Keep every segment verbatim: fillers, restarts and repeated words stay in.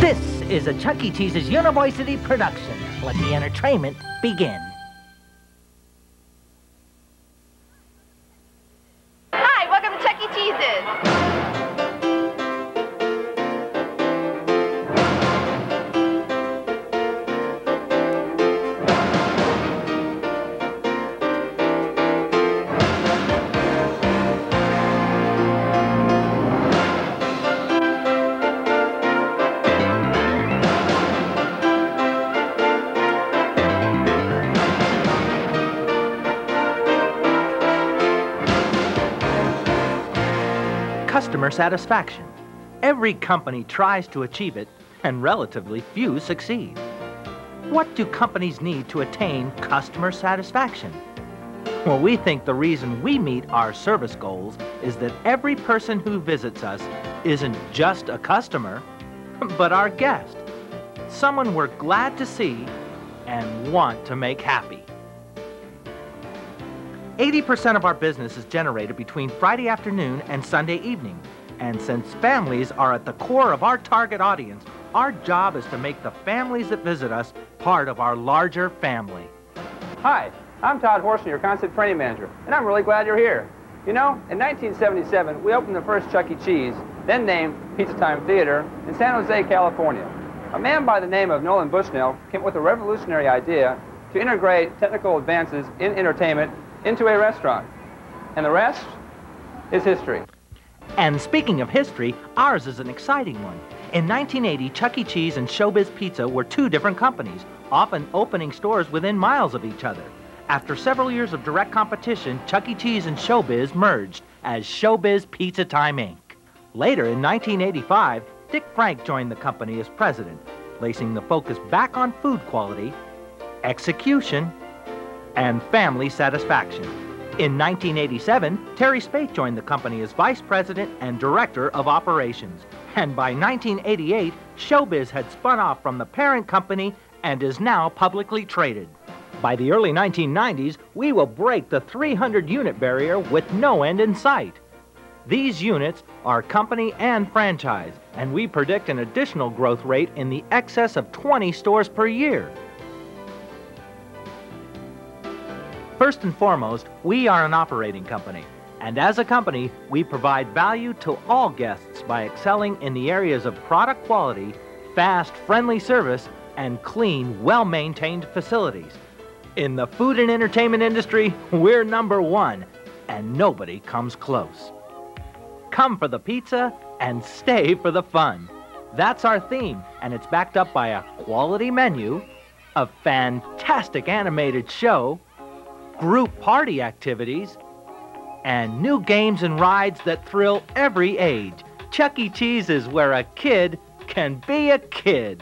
This is a Chuck E. Cheese's University production. Let the entertainment begin. Hi, welcome to Chuck E. Cheese's. Customer satisfaction. Every company tries to achieve it, and relatively few succeed. What do companies need to attain customer satisfaction? Well, we think the reason we meet our service goals is that every person who visits us isn't just a customer, but our guest. Someone we're glad to see and want to make happy. eighty percent of our business is generated between Friday afternoon and Sunday evening. And since families are at the core of our target audience, our job is to make the families that visit us part of our larger family. Hi, I'm Todd Horson, your concept training manager, and I'm really glad you're here. You know, in nineteen seventy-seven, we opened the first Chuck E. Cheese, then named Pizza Time Theater, in San Jose, California. A man by the name of Nolan Bushnell came up with a revolutionary idea to integrate technical advances in entertainment into a restaurant. And the rest is history. And speaking of history, ours is an exciting one. In nineteen eighty, Chuck E. Cheese and Showbiz Pizza were two different companies, often opening stores within miles of each other. After several years of direct competition, Chuck E. Cheese and Showbiz merged as Showbiz Pizza Time, Incorporated. Later, in nineteen eighty-five, Dick Frank joined the company as president, placing the focus back on food quality, execution, and family satisfaction. In nineteen eighty-seven, Terry Spate joined the company as vice president and director of operations. And by nineteen eighty-eight, Showbiz had spun off from the parent company and is now publicly traded. By the early nineteen nineties, we will break the three hundred unit barrier with no end in sight. These units are company and franchise, and we predict an additional growth rate in the excess of twenty stores per year. First and foremost, we are an operating company, and as a company, we provide value to all guests by excelling in the areas of product quality, fast, friendly service, and clean, well-maintained facilities. In the food and entertainment industry, we're number one, and nobody comes close. Come for the pizza and stay for the fun. That's our theme, and it's backed up by a quality menu, a fantastic animated show, group party activities, and new games and rides that thrill every age. Chuck E. Cheese is where a kid can be a kid.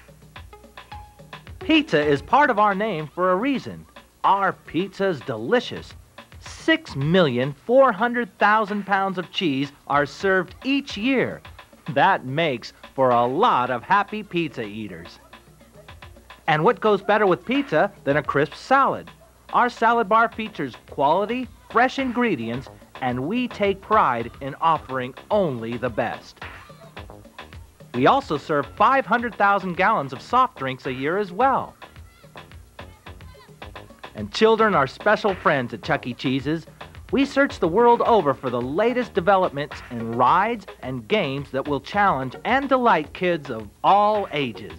Pizza is part of our name for a reason. Our pizza's delicious. Six million four hundred thousand pounds of cheese are served each year. That makes for a lot of happy pizza eaters. And what goes better with pizza than a crisp salad? Our salad bar features quality, fresh ingredients, and we take pride in offering only the best. We also serve five hundred thousand gallons of soft drinks a year as well. And children are special friends at Chuck E. Cheese's. We search the world over for the latest developments in rides and games that will challenge and delight kids of all ages.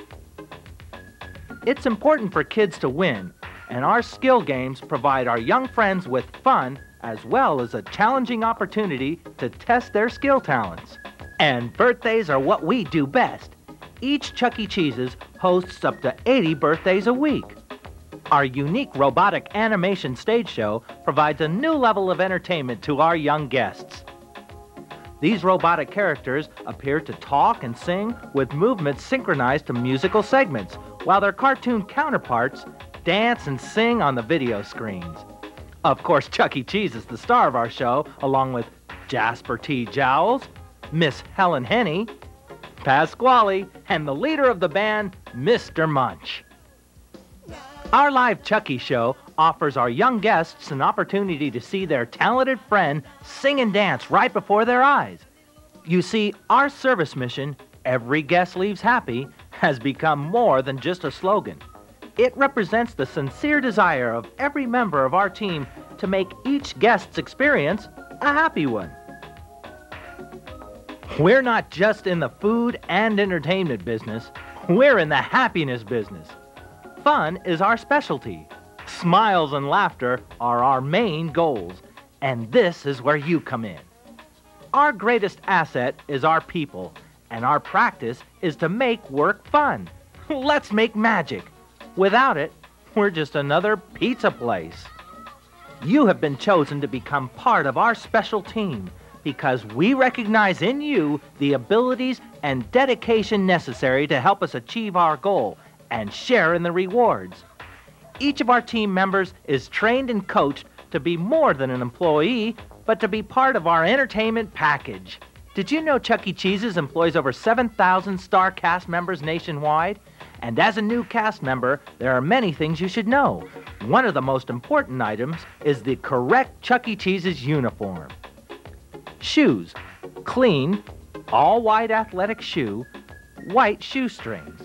It's important for kids to win, and our skill games provide our young friends with fun as well as a challenging opportunity to test their skill talents. And birthdays are what we do best. Each Chuck E. Cheese's hosts up to eighty birthdays a week. Our unique robotic animation stage show provides a new level of entertainment to our young guests. These robotic characters appear to talk and sing with movements synchronized to musical segments, while their cartoon counterparts dance and sing on the video screens. Of course, Chuck E. Cheese is the star of our show, along with Jasper T. Jowls, Miss Helen Henny, Pasquale, and the leader of the band, Mister Munch. Our live Chuck E. show offers our young guests an opportunity to see their talented friend sing and dance right before their eyes. You see, our service mission Every Guest Leaves Happy has become more than just a slogan. It represents the sincere desire of every member of our team to make each guest's experience a happy one. We're not just in the food and entertainment business, we're in the happiness business. Fun is our specialty. Smiles and laughter are our main goals, and this is where you come in. Our greatest asset is our people, and our practice is to make work fun. Let's make magic. Without it, we're just another pizza place. You have been chosen to become part of our special team because we recognize in you the abilities and dedication necessary to help us achieve our goal and share in the rewards. Each of our team members is trained and coached to be more than an employee, but to be part of our entertainment package. Did you know Chuck E. Cheese's employs over seven thousand star cast members nationwide? And as a new cast member, there are many things you should know. One of the most important items is the correct Chuck E. Cheese's uniform. Shoes: clean, all-white athletic shoe, white shoestrings.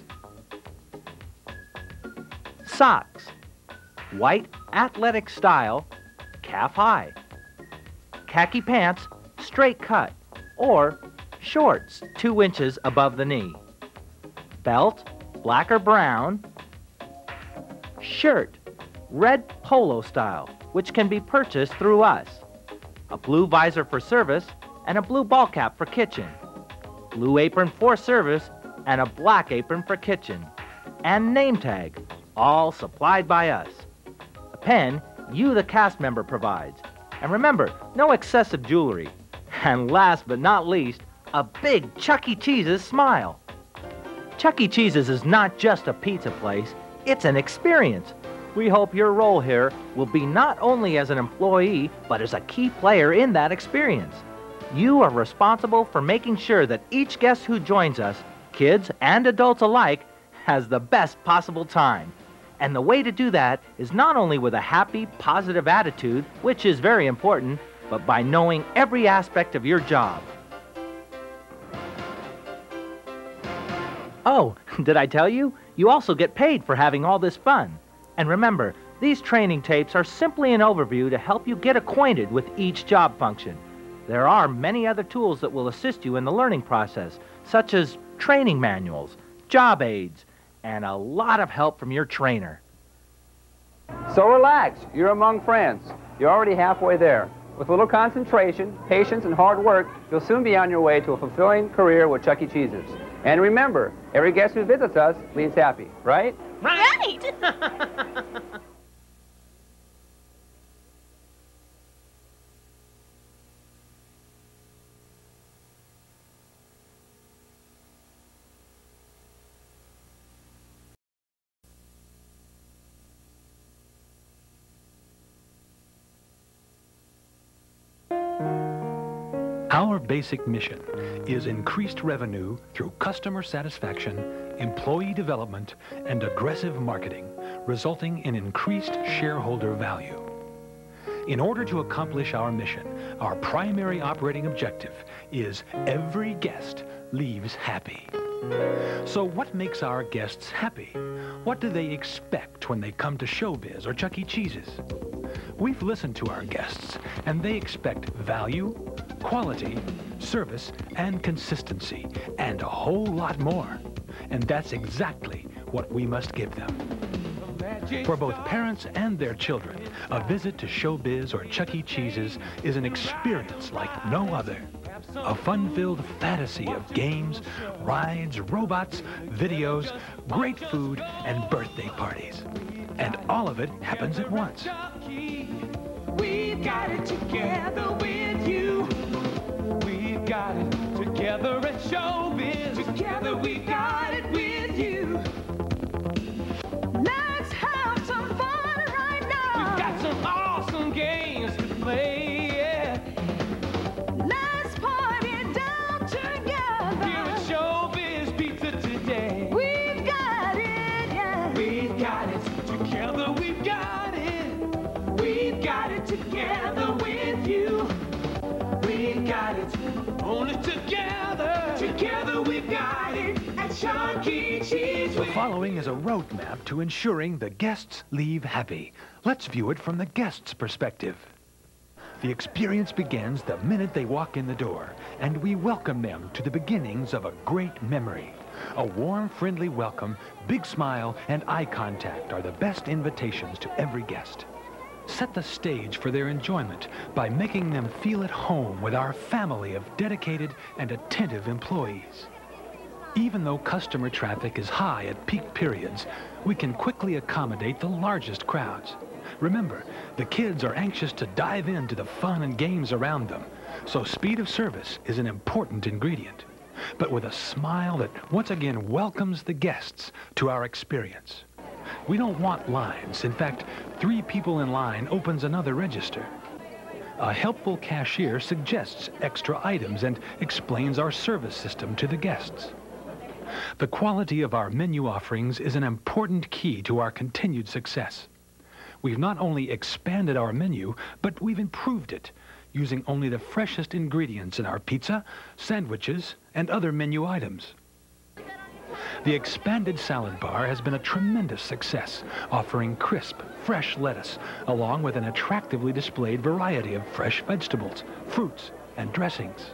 Socks: white athletic style, calf high. Khaki pants, straight cut, or shorts two inches above the knee. Belt: black or brown. Shirt: red polo style, which can be purchased through us. A blue visor for service and a blue ball cap for kitchen. Blue apron for service and a black apron for kitchen. And name tag, all supplied by us. A pen you, the cast member, provides. And remember, no excessive jewelry. And last but not least, a big Chuck E. Cheese's smile. Chuck E. Cheese's is not just a pizza place, it's an experience. We hope your role here will be not only as an employee, but as a key player in that experience. You are responsible for making sure that each guest who joins us, kids and adults alike, has the best possible time. And the way to do that is not only with a happy, positive attitude, which is very important, but by knowing every aspect of your job. Oh, did I tell you? You also get paid for having all this fun. And remember, these training tapes are simply an overview to help you get acquainted with each job function. There are many other tools that will assist you in the learning process, such as training manuals, job aids, and a lot of help from your trainer. So relax, you're among friends. You're already halfway there. With a little concentration, patience, and hard work, you'll soon be on your way to a fulfilling career with Chuck E. Cheese's. And remember, every guest who visits us leaves happy, right? Right! Our basic mission is increased revenue through customer satisfaction, employee development, and aggressive marketing, resulting in increased shareholder value. In order to accomplish our mission, our primary operating objective is every guest leaves happy. So what makes our guests happy? What do they expect when they come to Showbiz or Chuck E. Cheese's? We've listened to our guests, and they expect value, quality, service, and consistency, and a whole lot more. And that's exactly what we must give them. For both parents and their children, a visit to Showbiz or Chuck E. Cheese's is an experience like no other. A fun-filled fantasy of games, rides, robots, videos, great food, and birthday parties. And all of it happens at once. We've got it together with you. We've got it together at Showbiz. Together we got it with you. Let's have some fun right now. We've got some awesome games to play, yeah. Let's party down together. Here at Showbiz Pizza today. We've got it, yeah. We've got it together, we've got it. We've got it together with you. We've got it, only together. Together we've got it. Chuck E. Cheese. The following is a roadmap to ensuring the guests leave happy. Let's view it from the guest's perspective. The experience begins the minute they walk in the door, and we welcome them to the beginnings of a great memory. A warm, friendly welcome, big smile, and eye contact are the best invitations to every guest. Set the stage for their enjoyment by making them feel at home with our family of dedicated and attentive employees. Even though customer traffic is high at peak periods, we can quickly accommodate the largest crowds. Remember, the kids are anxious to dive into the fun and games around them, so speed of service is an important ingredient, but with a smile that once again welcomes the guests to our experience. We don't want lines. In fact, three people in line opens another register. A helpful cashier suggests extra items and explains our service system to the guests. The quality of our menu offerings is an important key to our continued success. We've not only expanded our menu, but we've improved it, using only the freshest ingredients in our pizza, sandwiches, and other menu items. The expanded salad bar has been a tremendous success, offering crisp, fresh lettuce, along with an attractively displayed variety of fresh vegetables, fruits, and dressings.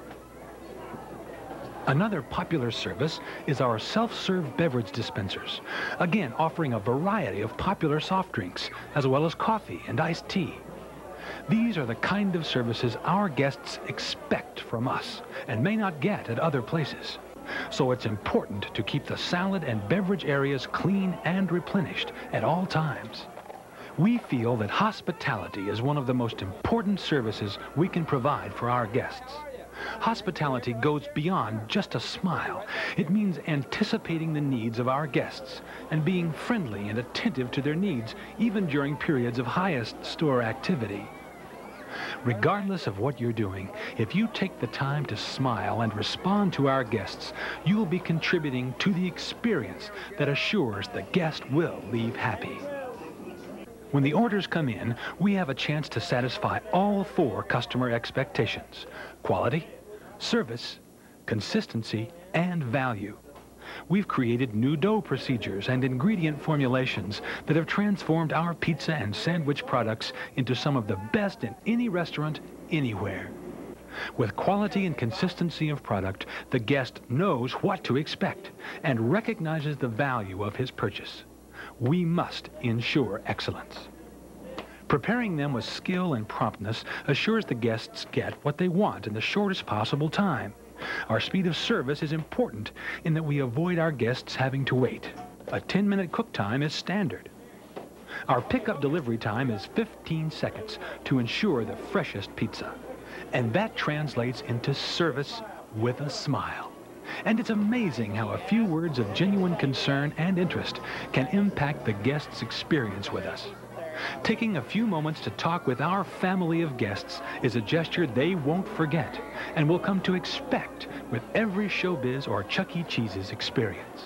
Another popular service is our self-serve beverage dispensers, again offering a variety of popular soft drinks, as well as coffee and iced tea. These are the kind of services our guests expect from us and may not get at other places. So it's important to keep the salad and beverage areas clean and replenished at all times. We feel that hospitality is one of the most important services we can provide for our guests. Hospitality goes beyond just a smile. It means anticipating the needs of our guests and being friendly and attentive to their needs, even during periods of highest store activity. Regardless of what you're doing, if you take the time to smile and respond to our guests, you'll be contributing to the experience that assures the guest will leave happy. When the orders come in, we have a chance to satisfy all four customer expectations: quality, service, consistency, and value. We've created new dough procedures and ingredient formulations that have transformed our pizza and sandwich products into some of the best in any restaurant anywhere. With quality and consistency of product, the guest knows what to expect and recognizes the value of his purchase. We must ensure excellence. Preparing them with skill and promptness assures the guests get what they want in the shortest possible time. Our speed of service is important in that we avoid our guests having to wait. A ten minute cook time is standard. Our pickup delivery time is fifteen seconds to ensure the freshest pizza. And that translates into service with a smile. And it's amazing how a few words of genuine concern and interest can impact the guest's experience with us. Taking a few moments to talk with our family of guests is a gesture they won't forget and will come to expect with every Showbiz or Chuck E. Cheese's experience.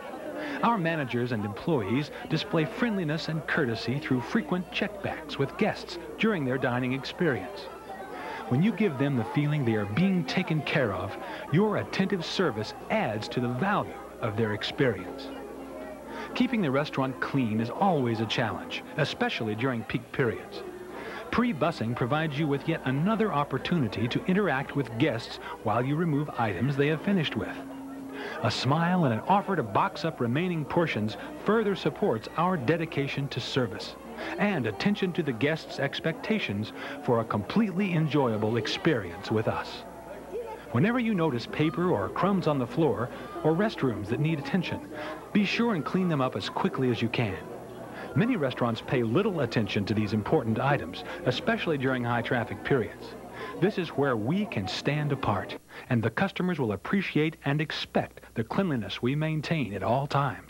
Our managers and employees display friendliness and courtesy through frequent checkbacks with guests during their dining experience. When you give them the feeling they are being taken care of, your attentive service adds to the value of their experience. Keeping the restaurant clean is always a challenge, especially during peak periods. Pre-bussing provides you with yet another opportunity to interact with guests while you remove items they have finished with. A smile and an offer to box up remaining portions further supports our dedication to service and attention to the guests' expectations for a completely enjoyable experience with us. Whenever you notice paper or crumbs on the floor or restrooms that need attention, be sure and clean them up as quickly as you can. Many restaurants pay little attention to these important items, especially during high traffic periods. This is where we can stand apart, and the customers will appreciate and expect the cleanliness we maintain at all times.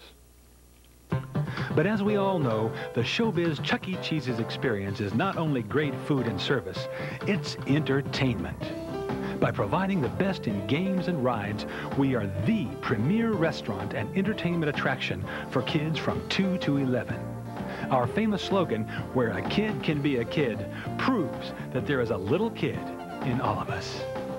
But as we all know, the Showbiz Chuck E. Cheese's experience is not only great food and service, it's entertainment. By providing the best in games and rides, we are the premier restaurant and entertainment attraction for kids from two to eleven. Our famous slogan, "Where a kid can be a kid," proves that there is a little kid in all of us.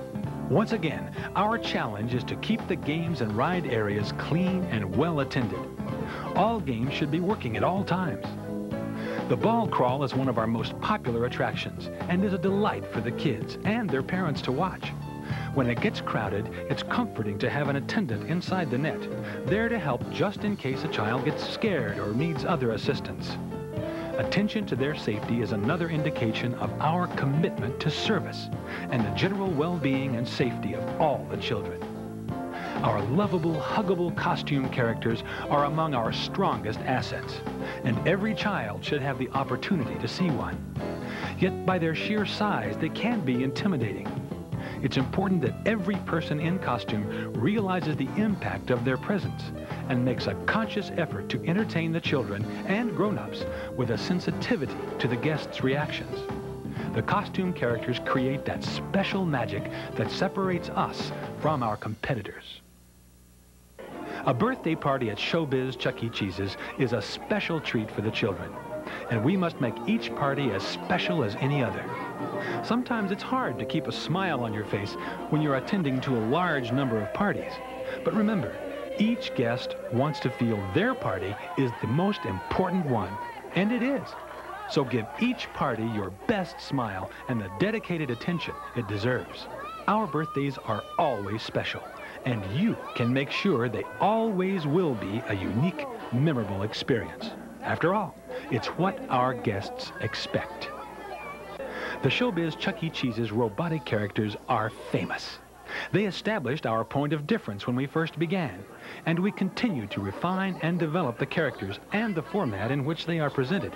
Once again, our challenge is to keep the games and ride areas clean and well attended. All games should be working at all times. The ball crawl is one of our most popular attractions and is a delight for the kids and their parents to watch. When it gets crowded, it's comforting to have an attendant inside the net, there to help just in case a child gets scared or needs other assistance. Attention to their safety is another indication of our commitment to service and the general well-being and safety of all the children. Our lovable, huggable costume characters are among our strongest assets, and every child should have the opportunity to see one. Yet by their sheer size, they can be intimidating. It's important that every person in costume realizes the impact of their presence and makes a conscious effort to entertain the children and grown-ups with a sensitivity to the guests' reactions. The costume characters create that special magic that separates us from our competitors. A birthday party at Showbiz Chuck E. Cheese's is a special treat for the children, and we must make each party as special as any other. Sometimes it's hard to keep a smile on your face when you're attending to a large number of parties. But remember, each guest wants to feel their party is the most important one, and it is. So give each party your best smile and the dedicated attention it deserves. Our birthdays are always special, and you can make sure they always will be a unique, memorable experience. After all, it's what our guests expect. The Showbiz Chuck E. Cheese's robotic characters are famous. They established our point of difference when we first began, and we continue to refine and develop the characters and the format in which they are presented.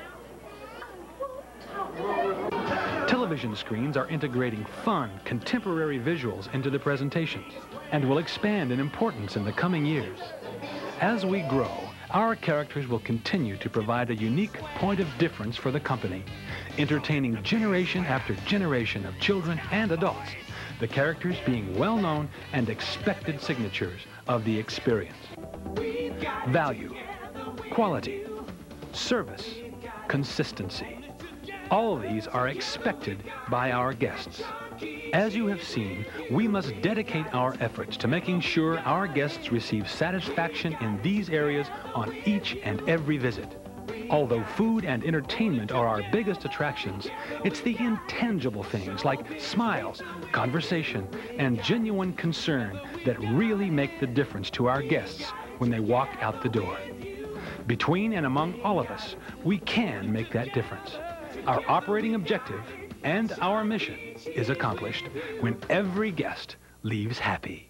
Television screens are integrating fun, contemporary visuals into the presentations and will expand in importance in the coming years. As we grow, our characters will continue to provide a unique point of difference for the company, entertaining generation after generation of children and adults, the characters being well-known and expected signatures of the experience. Value, quality, service, consistency. All these are expected by our guests. As you have seen, we must dedicate our efforts to making sure our guests receive satisfaction in these areas on each and every visit. Although food and entertainment are our biggest attractions, it's the intangible things like smiles, conversation, and genuine concern that really make the difference to our guests when they walk out the door. Between and among all of us, we can make that difference. Our operating objective and our mission is accomplished when every guest leaves happy.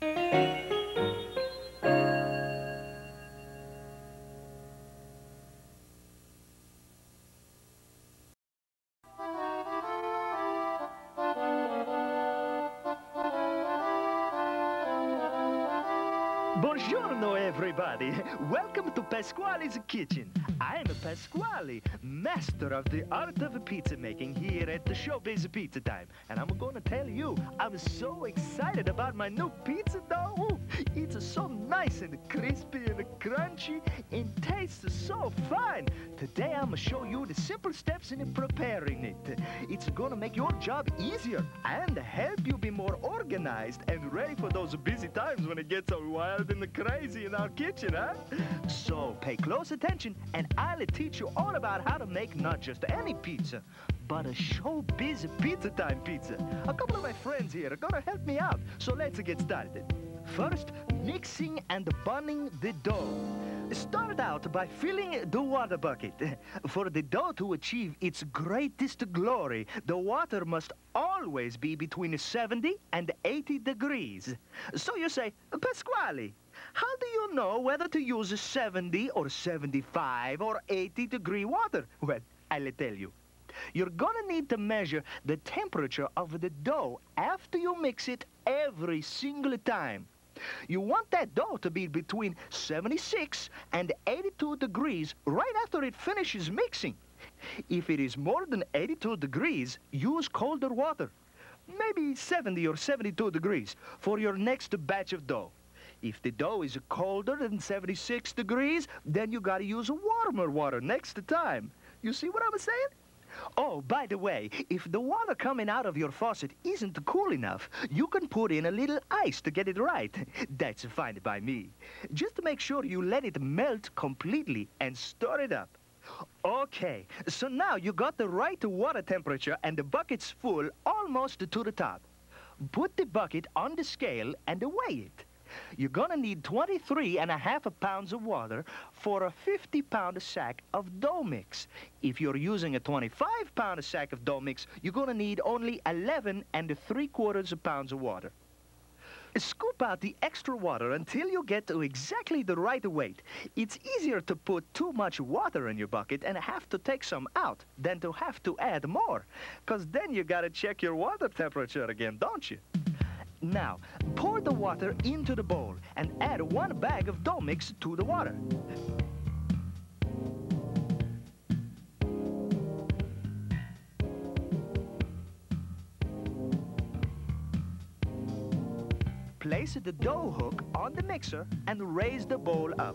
Buongiorno, everybody. Welcome to Pasquale's Kitchen. I'm Pasquale, master of the art of pizza making here at the Showbiz Pizza Time. And I'm going to tell you, I'm so excited about my new pizza dough. It's so nice and crispy and crunchy and tastes so fine. Today, I'm going to show you the simple steps in preparing it. It's going to make your job easier and help you be more organized and ready for those busy times when it gets so wild and crazy in our kitchen, huh? So pay close attention and I'll teach you all about how to make not just any pizza, but a Showbiz Pizza Time pizza. A couple of my friends here are gonna help me out, so let's get started. First, mixing and bunning the dough. Start out by filling the water bucket. For the dough to achieve its greatest glory, the water must always be between seventy and eighty degrees. So you say, Pasquale, how do you know whether to use seventy or seventy-five or eighty degree water? Well, I'll tell you. You're gonna need to measure the temperature of the dough after you mix it every single time. You want that dough to be between seventy-six and eighty-two degrees right after it finishes mixing. If it is more than eighty-two degrees, use colder water, maybe seventy or seventy-two degrees, for your next batch of dough. If the dough is colder than seventy-six degrees, then you gotta use warmer water next time. You see what I'm saying? Oh, by the way, if the water coming out of your faucet isn't cool enough, you can put in a little ice to get it right. That's fine by me. Just make sure you let it melt completely and stir it up. Okay, so now you got the right water temperature and the bucket's full almost to the top. Put the bucket on the scale and weigh it. You're gonna need twenty-three and a half pounds of water for a fifty pound sack of dough mix. If you're using a twenty-five pound sack of dough mix, you're gonna need only eleven and three quarters pounds of water. Scoop out the extra water until you get to exactly the right weight. It's easier to put too much water in your bucket and have to take some out than to have to add more, 'cause then you gotta check your water temperature again, don't you? Now, pour the water into the bowl and add one bag of dough mix to the water. Place the dough hook on the mixer and raise the bowl up.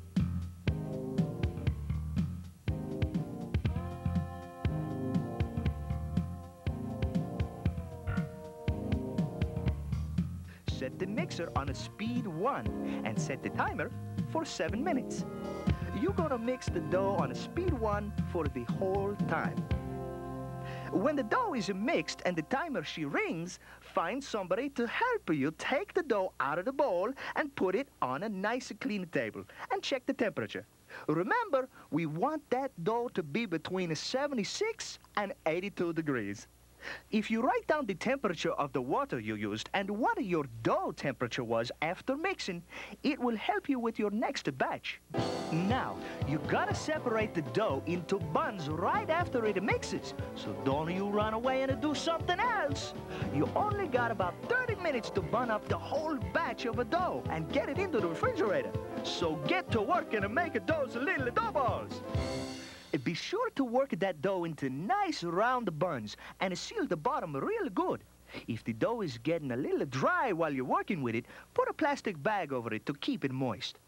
Set the mixer on a speed one and set the timer for seven minutes. You're gonna mix the dough on a speed one for the whole time. When the dough is mixed and the timer she rings, find somebody to help you take the dough out of the bowl and put it on a nice clean table and check the temperature. Remember, we want that dough to be between seventy-six and eighty-two degrees. If you write down the temperature of the water you used and what your dough temperature was after mixing, it will help you with your next batch. Now, you gotta separate the dough into buns right after it mixes, so don't you run away and do something else. You only got about thirty minutes to bun up the whole batch of a dough and get it into the refrigerator. So get to work and make those little dough balls. Be sure to work that dough into nice round buns and seal the bottom real good. If the dough is getting a little dry while you're working with it, put a plastic bag over it to keep it moist.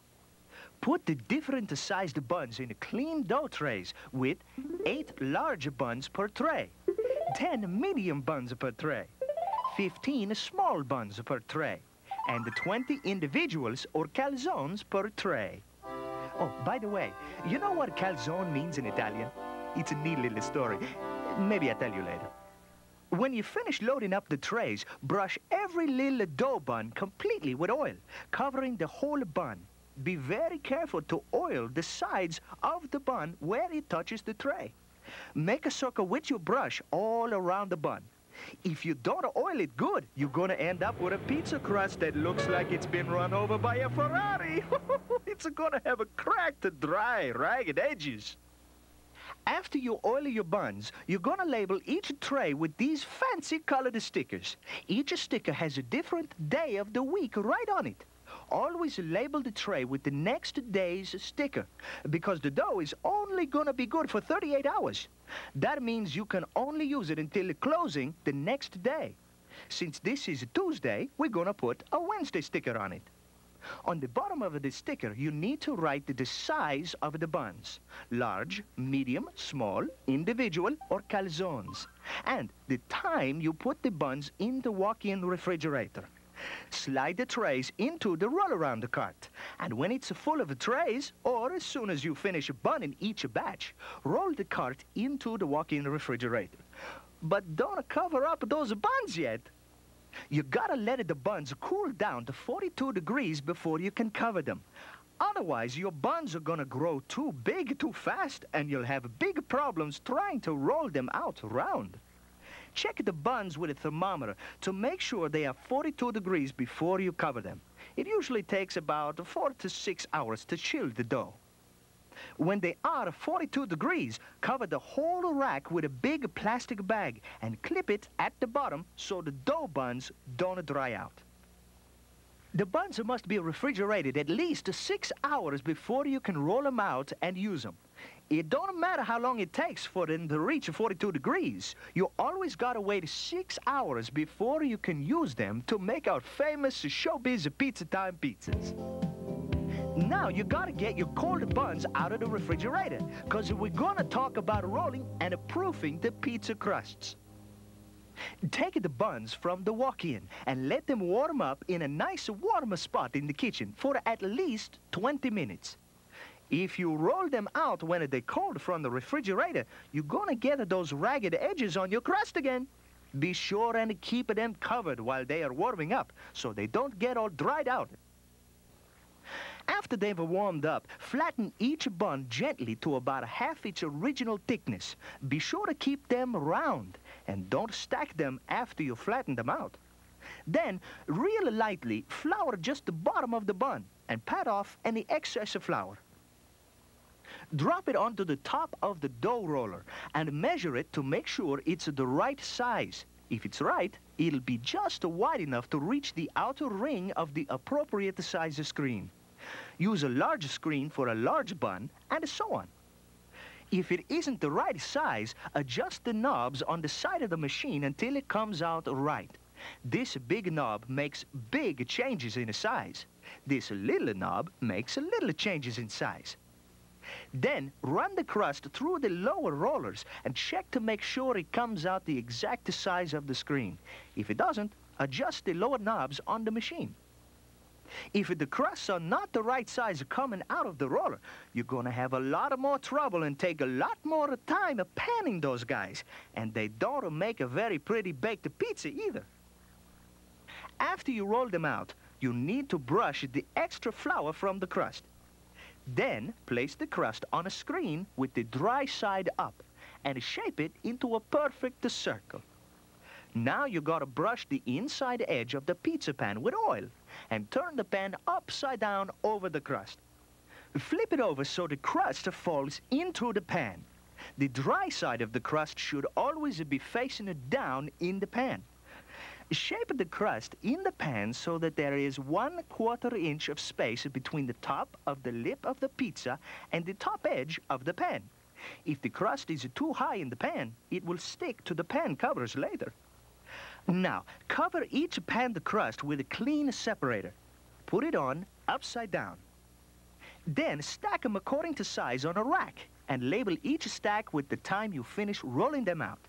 Put the different sized buns in clean dough trays with eight large buns per tray, ten medium buns per tray, fifteen small buns per tray, and twenty individuals or calzones per tray. Oh, by the way, you know what calzone means in Italian? It's a neat little story. Maybe I'll tell you later. When you finish loading up the trays, brush every little dough bun completely with oil, covering the whole bun. Be very careful to oil the sides of the bun where it touches the tray. Make a circle with your brush all around the bun. If you don't oil it good, you're gonna end up with a pizza crust that looks like it's been run over by a Ferrari. It's gonna have a cracked, dry, ragged edges. After you oil your buns, you're gonna label each tray with these fancy colored stickers. Each sticker has a different day of the week right on it. Always label the tray with the next day's sticker, because the dough is only gonna be good for thirty-eight hours. That means you can only use it until closing the next day. Since this is Tuesday, we're gonna put a Wednesday sticker on it. On the bottom of the sticker, you need to write the size of the buns: large, medium, small, individual, or calzones, and the time you put the buns in the walk-in refrigerator. Slide the trays into the roll-around cart, and when it's full of trays, or as soon as you finish bunning each batch, roll the cart into the walk-in refrigerator. But don't cover up those buns yet. You gotta let the buns cool down to forty-two degrees before you can cover them. Otherwise, your buns are gonna grow too big too fast, and you'll have big problems trying to roll them out round. Check the buns with a thermometer to make sure they are forty-two degrees before you cover them. It usually takes about four to six hours to chill the dough. When they are forty-two degrees, cover the whole rack with a big plastic bag and clip it at the bottom so the dough buns don't dry out. The buns must be refrigerated at least six hours before you can roll them out and use them. It don't matter how long it takes for them to reach forty-two degrees. You always gotta wait six hours before you can use them to make our famous Showbiz Pizza Time pizzas. Now you gotta get your cold buns out of the refrigerator, because we're gonna talk about rolling and proofing the pizza crusts. Take the buns from the walk-in and let them warm up in a nice warm spot in the kitchen for at least twenty minutes. If you roll them out when they're cold from the refrigerator, you're gonna get those ragged edges on your crust again. Be sure and keep them covered while they are warming up so they don't get all dried out. After they've warmed up, flatten each bun gently to about half its original thickness. Be sure to keep them round and don't stack them after you flatten them out. Then, real lightly, flour just the bottom of the bun and pat off any excess of flour. Drop it onto the top of the dough roller and measure it to make sure it's the right size. If it's right, it'll be just wide enough to reach the outer ring of the appropriate size screen. Use a large screen for a large bun, and so on. If it isn't the right size, adjust the knobs on the side of the machine until it comes out right. This big knob makes big changes in size. This little knob makes little changes in size. Then run the crust through the lower rollers and check to make sure it comes out the exact size of the screen. If it doesn't, adjust the lower knobs on the machine. If the crusts are not the right size coming out of the roller, you're gonna have a lot more trouble and take a lot more time panning those guys. And they don't make a very pretty baked pizza either. After you roll them out, you need to brush the extra flour from the crust. Then place the crust on a screen with the dry side up and shape it into a perfect circle. Now you gotta brush the inside edge of the pizza pan with oil and turn the pan upside down over the crust. Flip it over so the crust falls into the pan. The dry side of the crust should always be facing down in the pan. Shape the crust in the pan so that there is one quarter inch of space between the top of the lip of the pizza and the top edge of the pan. If the crust is too high in the pan, it will stick to the pan covers later. Now, cover each pan crust with a clean separator. Put it on upside down. Then stack them according to size on a rack and label each stack with the time you finish rolling them out.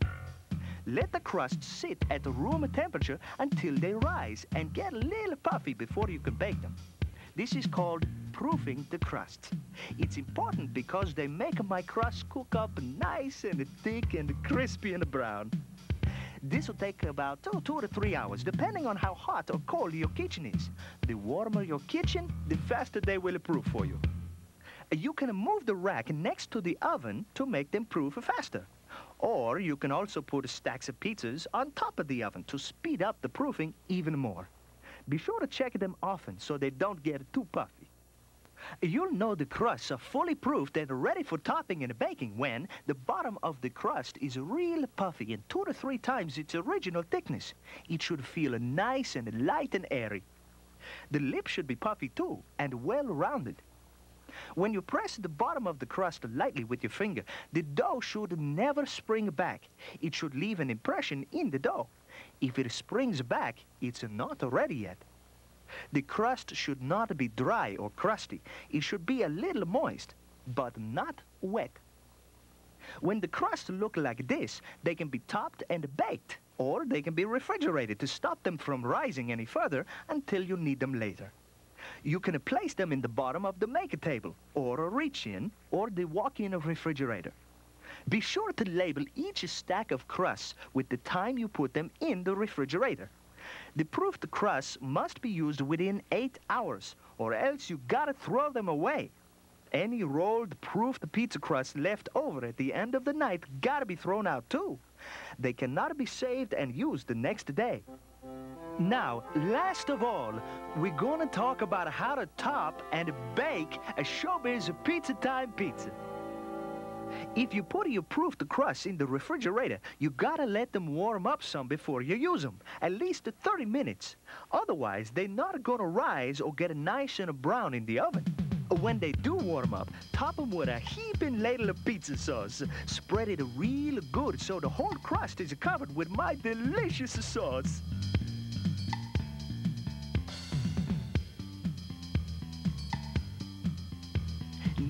Let the crust sit at room temperature until they rise and get a little puffy before you can bake them. This is called proofing the crust. It's important because they make my crust cook up nice and thick and crispy and brown. This will take about two, two to three hours, depending on how hot or cold your kitchen is. The warmer your kitchen, the faster they will proof for you. You can move the rack next to the oven to make them proof faster. Or you can also put stacks of pizzas on top of the oven to speed up the proofing even more. Be sure to check them often so they don't get too puffy. You'll know the crusts are fully proofed and ready for topping and baking when the bottom of the crust is real puffy and two to three times its original thickness. It should feel nice and light and airy. The lip should be puffy too and well rounded. When you press the bottom of the crust lightly with your finger, the dough should never spring back. It should leave an impression in the dough. If it springs back, it's not ready yet. The crust should not be dry or crusty. It should be a little moist, but not wet. When the crusts look like this, they can be topped and baked, or they can be refrigerated to stop them from rising any further until you need them later. You can place them in the bottom of the maker table, or a reach-in, or the walk-in refrigerator. Be sure to label each stack of crusts with the time you put them in the refrigerator. The proofed crusts must be used within eight hours, or else you gotta throw them away. Any rolled, proofed pizza crust left over at the end of the night gotta be thrown out too. They cannot be saved and used the next day. Now, last of all, we're gonna talk about how to top and bake a Showbiz Pizza Time pizza. If you put your proofed crusts in the refrigerator, you gotta let them warm up some before you use them, at least thirty minutes. Otherwise, they're not gonna rise or get nice and brown in the oven. When they do warm up, top them with a heaping ladle of pizza sauce. Spread it real good so the whole crust is covered with my delicious sauce.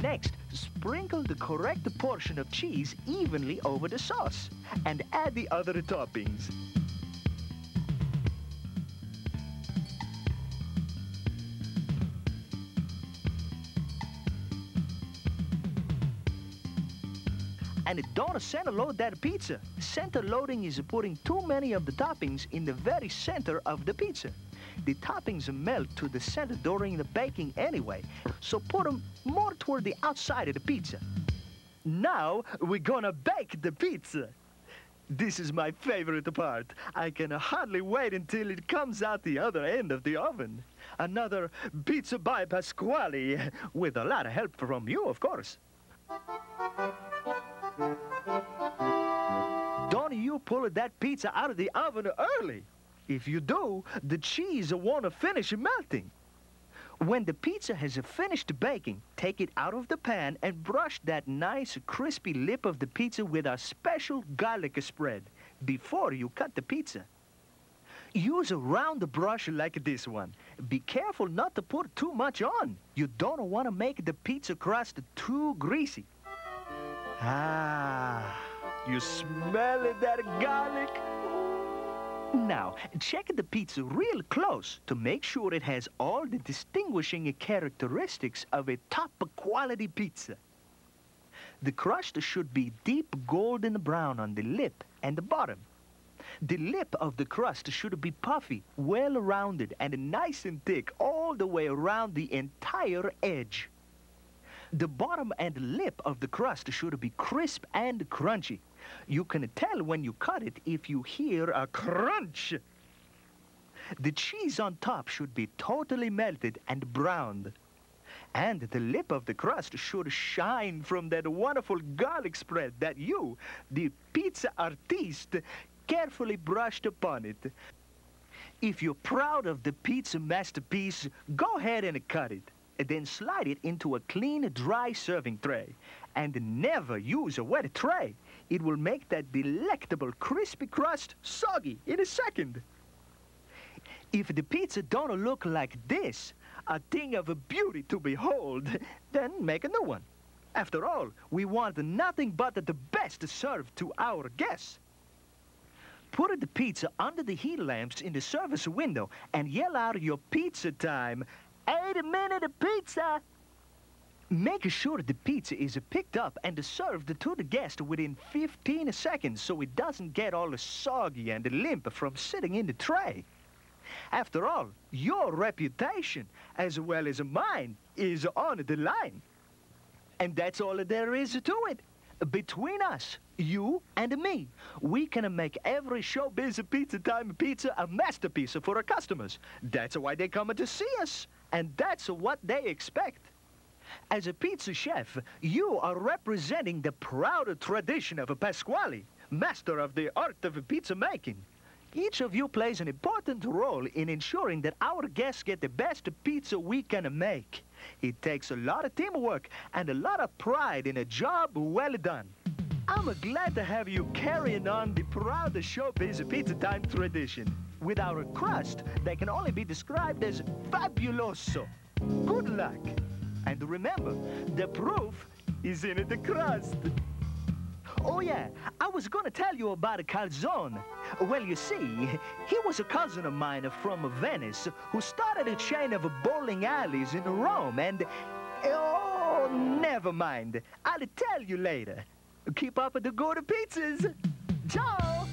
Next, sprinkle the correct portion of cheese evenly over the sauce and add the other toppings. And don't center load that pizza. Center loading is putting too many of the toppings in the very center of the pizza. The toppings melt to the center during the baking anyway, so put them more toward the outside of the pizza. Now we're gonna bake the pizza. This is my favorite part. I can hardly wait until it comes out the other end of the oven. Another pizza by Pasquale, with a lot of help from you, of course. Don't you pull that pizza out of the oven early. If you do, the cheese won't finish melting. When the pizza has finished baking, take it out of the pan and brush that nice crispy lip of the pizza with a special garlic spread before you cut the pizza. Use a round brush like this one. Be careful not to put too much on. You don't want to make the pizza crust too greasy. Ah, you smell that garlic? Now, check the pizza real close to make sure it has all the distinguishing characteristics of a top-quality pizza. The crust should be deep golden brown on the lip and the bottom. The lip of the crust should be puffy, well-rounded, and nice and thick all the way around the entire edge. The bottom and lip of the crust should be crisp and crunchy. You can tell when you cut it if you hear a crunch. The cheese on top should be totally melted and browned. And the lip of the crust should shine from that wonderful garlic spread that you, the pizza artiste, carefully brushed upon it. If you're proud of the pizza masterpiece, go ahead and cut it. And then slide it into a clean, dry serving tray. And never use a wet tray. It will make that delectable crispy crust soggy in a second. If the pizza don't look like this, a thing of beauty to behold, then make a new one. After all, we want nothing but the best served to our guests. Put the pizza under the heat lamps in the service window and yell out your pizza time. eight minute pizza! Make sure the pizza is picked up and served to the guest within fifteen seconds so it doesn't get all soggy and limp from sitting in the tray. After all, your reputation, as well as mine, is on the line. And that's all there is to it. Between us, you and me, we can make every Showbiz Pizza Time pizza a masterpiece for our customers. That's why they come to see us. And that's what they expect. As a pizza chef, you are representing the proud tradition of Pasquale, master of the art of pizza making. Each of you plays an important role in ensuring that our guests get the best pizza we can make. It takes a lot of teamwork and a lot of pride in a job well done. I'm glad to have you carrying on the proud Showbiz Pizza Time tradition. With our crust, they can only be described as fabuloso. Good luck. And remember, the proof is in the crust. Oh yeah, I was gonna tell you about Calzone. Well, you see, he was a cousin of mine from Venice who started a chain of bowling alleys in Rome and... Oh, never mind. I'll tell you later. Keep up the good pizzas. Ciao!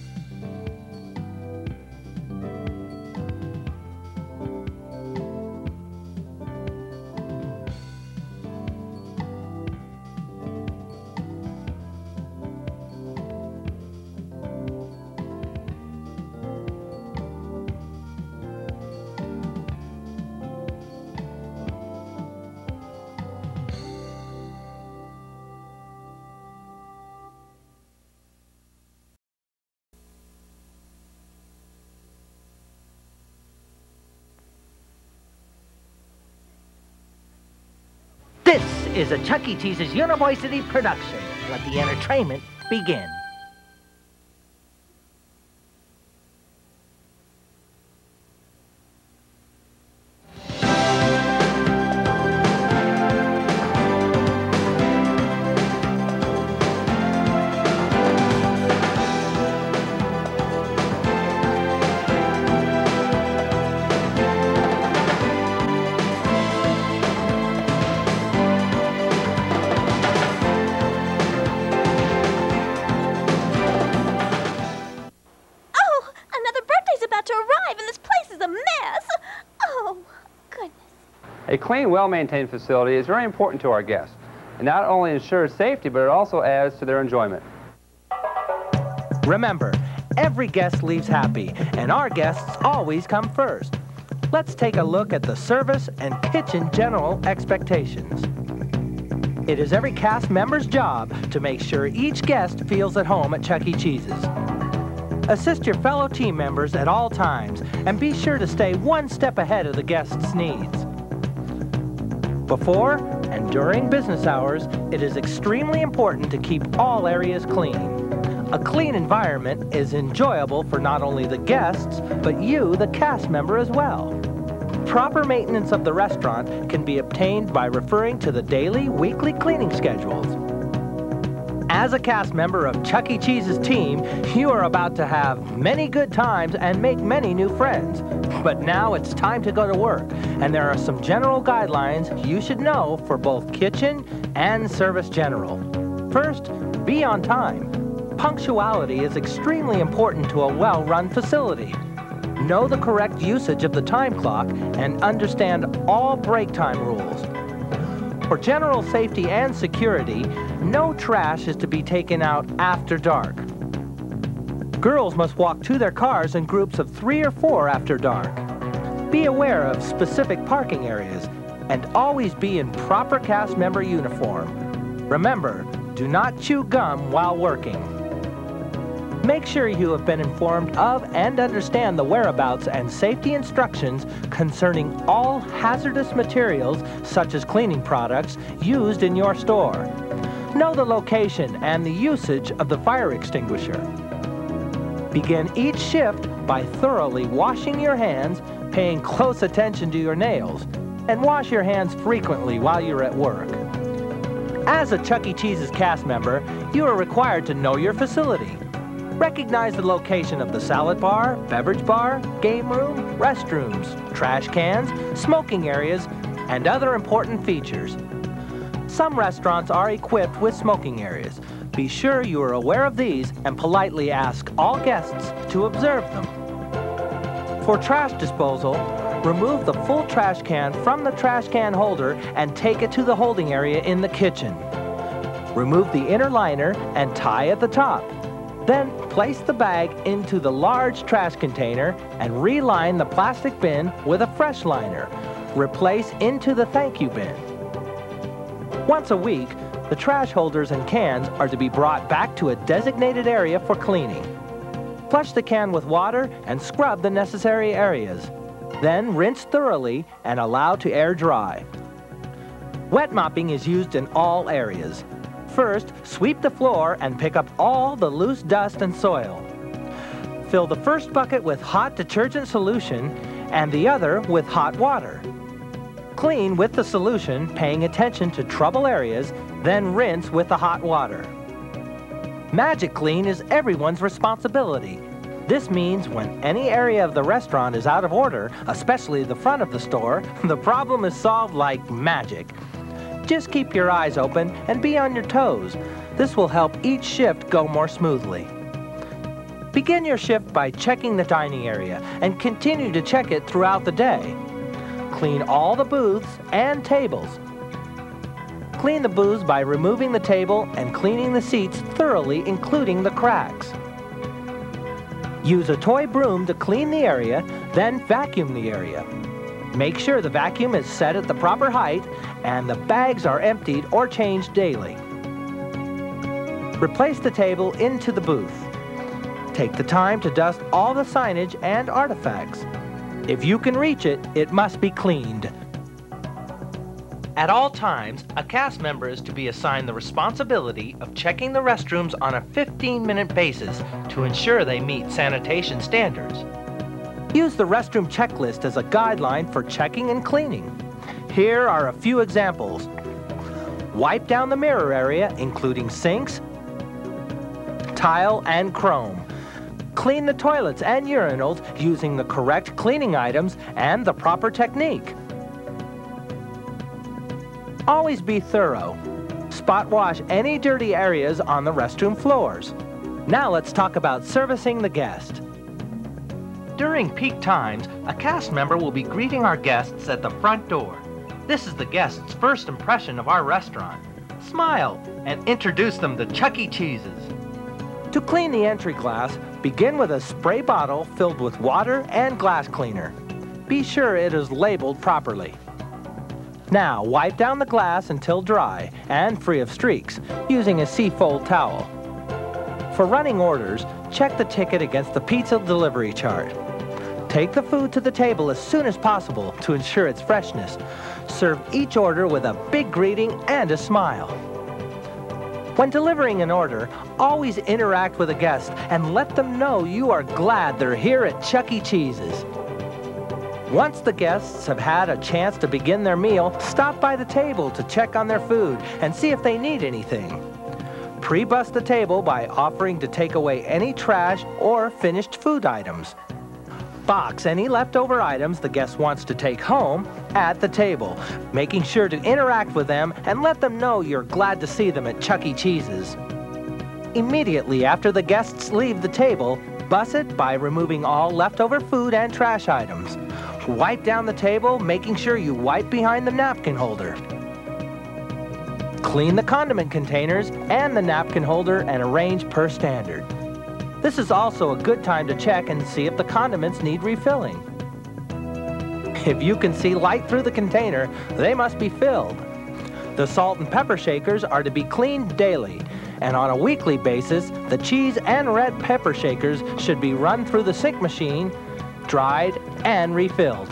This is a Chuck E. Cheese's University production. Let the entertainment begin. A clean, well-maintained facility is very important to our guests. It not only ensures safety, but it also adds to their enjoyment. Remember, every guest leaves happy, and our guests always come first. Let's take a look at the service and kitchen general expectations. It is every cast member's job to make sure each guest feels at home at Chuck E. Cheese's. Assist your fellow team members at all times, and be sure to stay one step ahead of the guests' needs. Before and during business hours, it is extremely important to keep all areas clean. A clean environment is enjoyable for not only the guests, but you, the cast member, as well. Proper maintenance of the restaurant can be obtained by referring to the daily, weekly cleaning schedules. As a cast member of Chuck E. Cheese's team, you are about to have many good times and make many new friends. But now it's time to go to work, and there are some general guidelines you should know for both kitchen and service general. First, be on time. Punctuality is extremely important to a well-run facility. Know the correct usage of the time clock and understand all break time rules. For general safety and security, no trash is to be taken out after dark. Girls must walk to their cars in groups of three or four after dark. Be aware of specific parking areas and always be in proper cast member uniform. Remember, do not chew gum while working. Make sure you have been informed of and understand the whereabouts and safety instructions concerning all hazardous materials, such as cleaning products, used in your store. Know the location and the usage of the fire extinguisher. Begin each shift by thoroughly washing your hands, paying close attention to your nails, and wash your hands frequently while you're at work. As a Chuck E. Cheese's cast member, you are required to know your facility. Recognize the location of the salad bar, beverage bar, game room, restrooms, trash cans, smoking areas, and other important features. Some restaurants are equipped with smoking areas. Be sure you are aware of these and politely ask all guests to observe them. For trash disposal, remove the full trash can from the trash can holder and take it to the holding area in the kitchen. Remove the inner liner and tie at the top. Then place the bag into the large trash container and reline the plastic bin with a fresh liner. Replace into the thank you bin. Once a week, the trash holders and cans are to be brought back to a designated area for cleaning. Flush the can with water and scrub the necessary areas. Then rinse thoroughly and allow to air dry. Wet mopping is used in all areas. First, sweep the floor and pick up all the loose dust and soil. Fill the first bucket with hot detergent solution and the other with hot water. Clean with the solution, paying attention to trouble areas, then rinse with the hot water. Magic Clean is everyone's responsibility. This means when any area of the restaurant is out of order, especially the front of the store, the problem is solved like magic. Just keep your eyes open and be on your toes. This will help each shift go more smoothly. Begin your shift by checking the dining area and continue to check it throughout the day. Clean all the booths and tables. Clean the booths by removing the table and cleaning the seats thoroughly, including the cracks. Use a toy broom to clean the area, then vacuum the area. Make sure the vacuum is set at the proper height and the bags are emptied or changed daily. Replace the table into the booth. Take the time to dust all the signage and artifacts. If you can reach it, it must be cleaned. At all times, a cast member is to be assigned the responsibility of checking the restrooms on a fifteen minute basis to ensure they meet sanitation standards. Use the restroom checklist as a guideline for checking and cleaning. Here are a few examples. Wipe down the mirror area, including sinks, tile, and chrome. Clean the toilets and urinals using the correct cleaning items and the proper technique. Always be thorough. Spot wash any dirty areas on the restroom floors. Now let's talk about servicing the guest. During peak times, a cast member will be greeting our guests at the front door. This is the guest's first impression of our restaurant. Smile and introduce them to Chuck E. Cheese's. To clean the entry glass, begin with a spray bottle filled with water and glass cleaner. Be sure it is labeled properly. Now, wipe down the glass until dry and free of streaks using a Seafold towel. For running orders, check the ticket against the pizza delivery chart. Take the food to the table as soon as possible to ensure its freshness. Serve each order with a big greeting and a smile. When delivering an order, always interact with a guest and let them know you are glad they're here at Chuck E. Cheese's. Once the guests have had a chance to begin their meal, stop by the table to check on their food and see if they need anything. Pre-bus the table by offering to take away any trash or finished food items. Box any leftover items the guest wants to take home at the table, making sure to interact with them and let them know you're glad to see them at Chuck E. Cheese's. Immediately after the guests leave the table, bus it by removing all leftover food and trash items. Wipe down the table, making sure you wipe behind the napkin holder. Clean the condiment containers and the napkin holder and arrange per standard. This is also a good time to check and see if the condiments need refilling. If you can see light through the container, they must be filled. The salt and pepper shakers are to be cleaned daily, and on a weekly basis, the cheese and red pepper shakers should be run through the sink machine, dried, and refilled.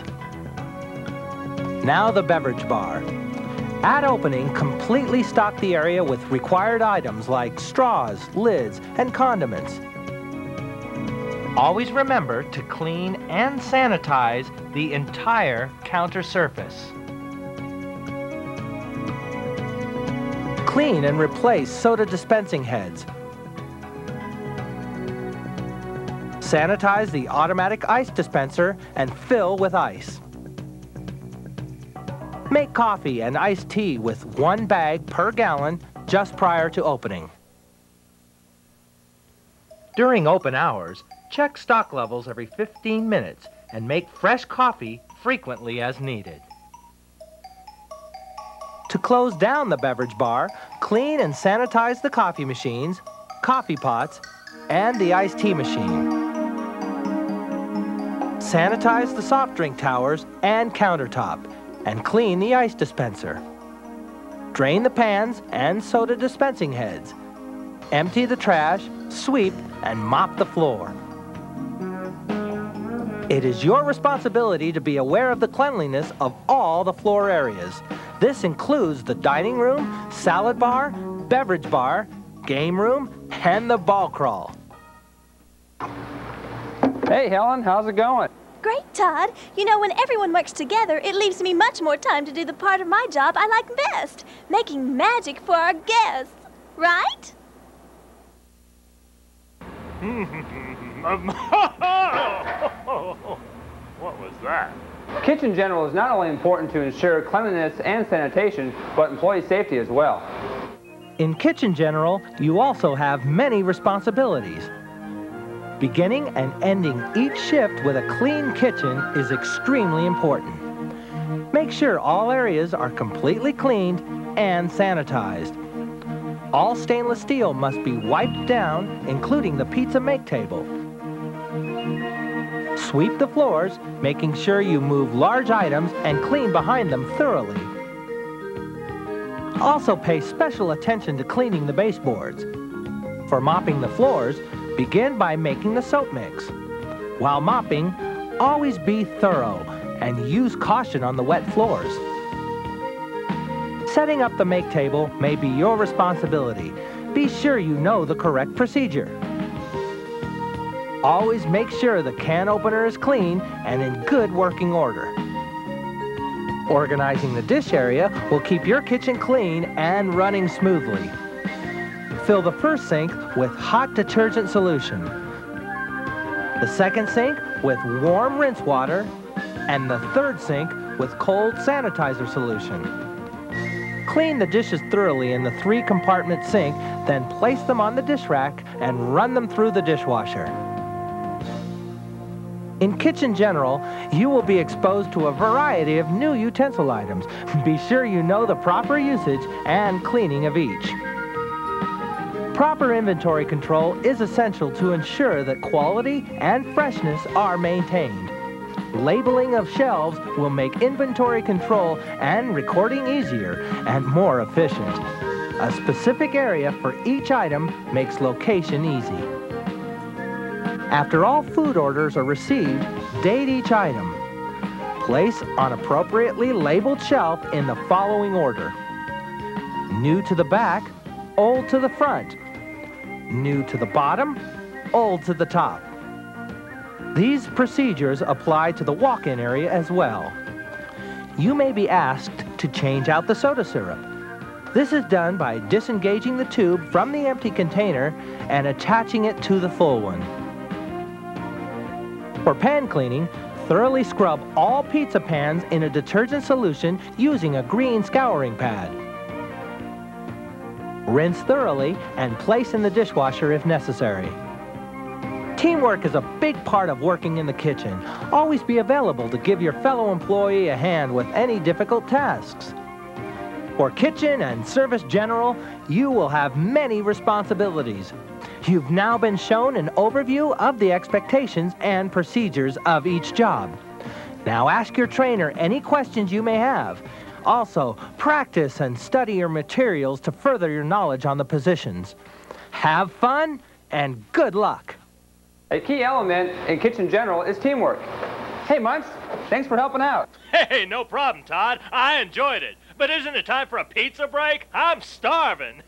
Now the beverage bar. At opening, completely stock the area with required items like straws, lids, and condiments. Always remember to clean and sanitize the entire counter surface. Clean and replace soda dispensing heads. Sanitize the automatic ice dispenser and fill with ice. Make coffee and iced tea with one bag per gallon just prior to opening. During open hours, check stock levels every fifteen minutes and make fresh coffee frequently as needed. To close down the beverage bar, clean and sanitize the coffee machines, coffee pots, and the iced tea machine. Sanitize the soft drink towers and countertop, and clean the ice dispenser. Drain the pans and soda dispensing heads. Empty the trash, sweep, and mop the floor. It is your responsibility to be aware of the cleanliness of all the floor areas. This includes the dining room, salad bar, beverage bar, game room, and the ball crawl. Hey, Helen, how's it going? Great, Todd. You know, when everyone works together, it leaves me much more time to do the part of my job I like best, making magic for our guests. Right? What was that? Kitchen General is not only important to ensure cleanliness and sanitation, but employee safety as well. In Kitchen General, you also have many responsibilities. Beginning and ending each shift with a clean kitchen is extremely important. Make sure all areas are completely cleaned and sanitized. All stainless steel must be wiped down, including the pizza make table. Sweep the floors, making sure you move large items and clean behind them thoroughly. Also pay special attention to cleaning the baseboards. For mopping the floors, begin by making the soap mix. While mopping, always be thorough and use caution on the wet floors. Setting up the make table may be your responsibility. Be sure you know the correct procedure. Always make sure the can opener is clean and in good working order. Organizing the dish area will keep your kitchen clean and running smoothly. Fill the first sink with hot detergent solution, the second sink with warm rinse water, and the third sink with cold sanitizer solution. Clean the dishes thoroughly in the three-compartment sink, then place them on the dish rack and run them through the dishwasher. In Kitchen General, you will be exposed to a variety of new utensil items. Be sure you know the proper usage and cleaning of each. Proper inventory control is essential to ensure that quality and freshness are maintained. Labeling of shelves will make inventory control and recording easier and more efficient. A specific area for each item makes location easy. After all food orders are received, date each item. Place on appropriately labeled shelf in the following order. New to the back, old to the front. New to the bottom, old to the top. These procedures apply to the walk-in area as well. You may be asked to change out the soda syrup. This is done by disengaging the tube from the empty container and attaching it to the full one. For pan cleaning, thoroughly scrub all pizza pans in a detergent solution using a green scouring pad. Rinse thoroughly and place in the dishwasher if necessary. Teamwork is a big part of working in the kitchen. Always be available to give your fellow employee a hand with any difficult tasks. For Kitchen and Service General, you will have many responsibilities. You've now been shown an overview of the expectations and procedures of each job. Now ask your trainer any questions you may have. Also, practice and study your materials to further your knowledge on the positions. Have fun and good luck. A key element in Kitchen General is teamwork. Hey, Munch, thanks for helping out. Hey, no problem, Todd. I enjoyed it. But isn't it time for a pizza break? I'm starving.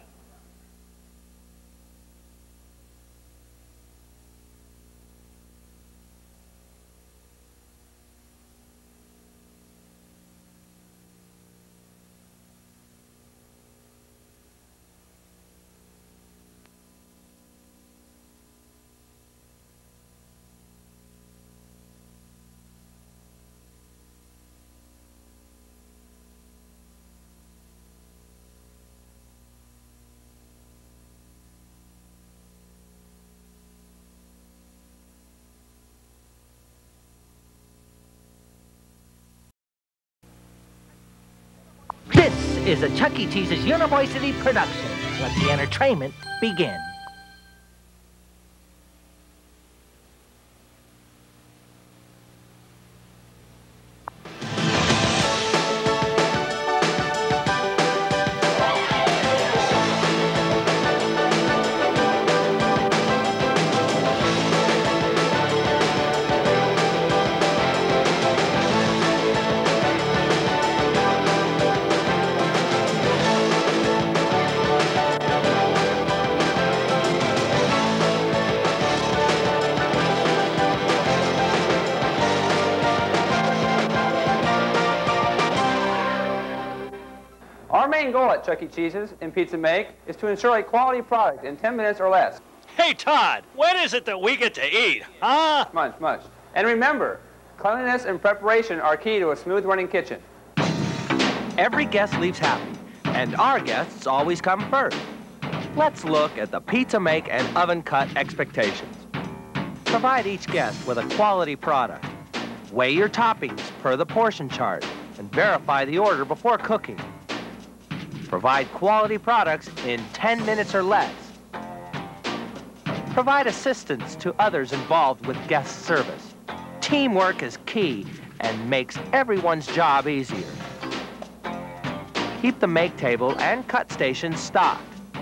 This is a Chuck E. Cheese's University production. Let the entertainment begin. Our main goal at Chuck E. Cheese's in Pizza Make is to ensure a quality product in ten minutes or less. Hey, Todd, when is it that we get to eat, huh? Munch, munch. And remember, cleanliness and preparation are key to a smooth running kitchen. Every guest leaves happy, and our guests always come first. Let's look at the Pizza Make and Oven Cut expectations. Provide each guest with a quality product. Weigh your toppings per the portion chart and verify the order before cooking. Provide quality products in ten minutes or less. Provide assistance to others involved with guest service. Teamwork is key and makes everyone's job easier. Keep the make table and cut stations stocked.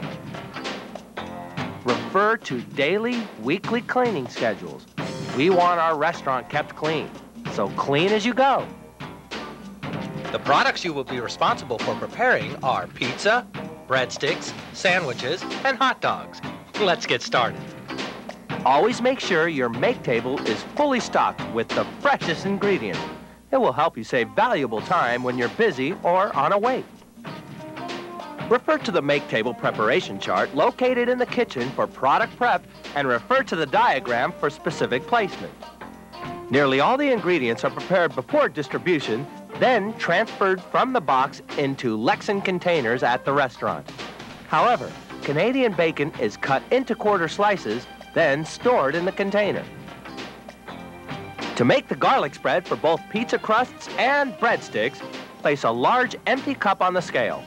Refer to daily, weekly cleaning schedules. We want our restaurant kept clean, so clean as you go. The products you will be responsible for preparing are pizza, breadsticks, sandwiches, and hot dogs. Let's get started. Always make sure your make table is fully stocked with the freshest ingredients. It will help you save valuable time when you're busy or on a wait. Refer to the make table preparation chart located in the kitchen for product prep and refer to the diagram for specific placement. Nearly all the ingredients are prepared before distribution, then transferred from the box into Lexan containers at the restaurant. However, Canadian bacon is cut into quarter slices, then stored in the container. To make the garlic spread for both pizza crusts and breadsticks, place a large empty cup on the scale.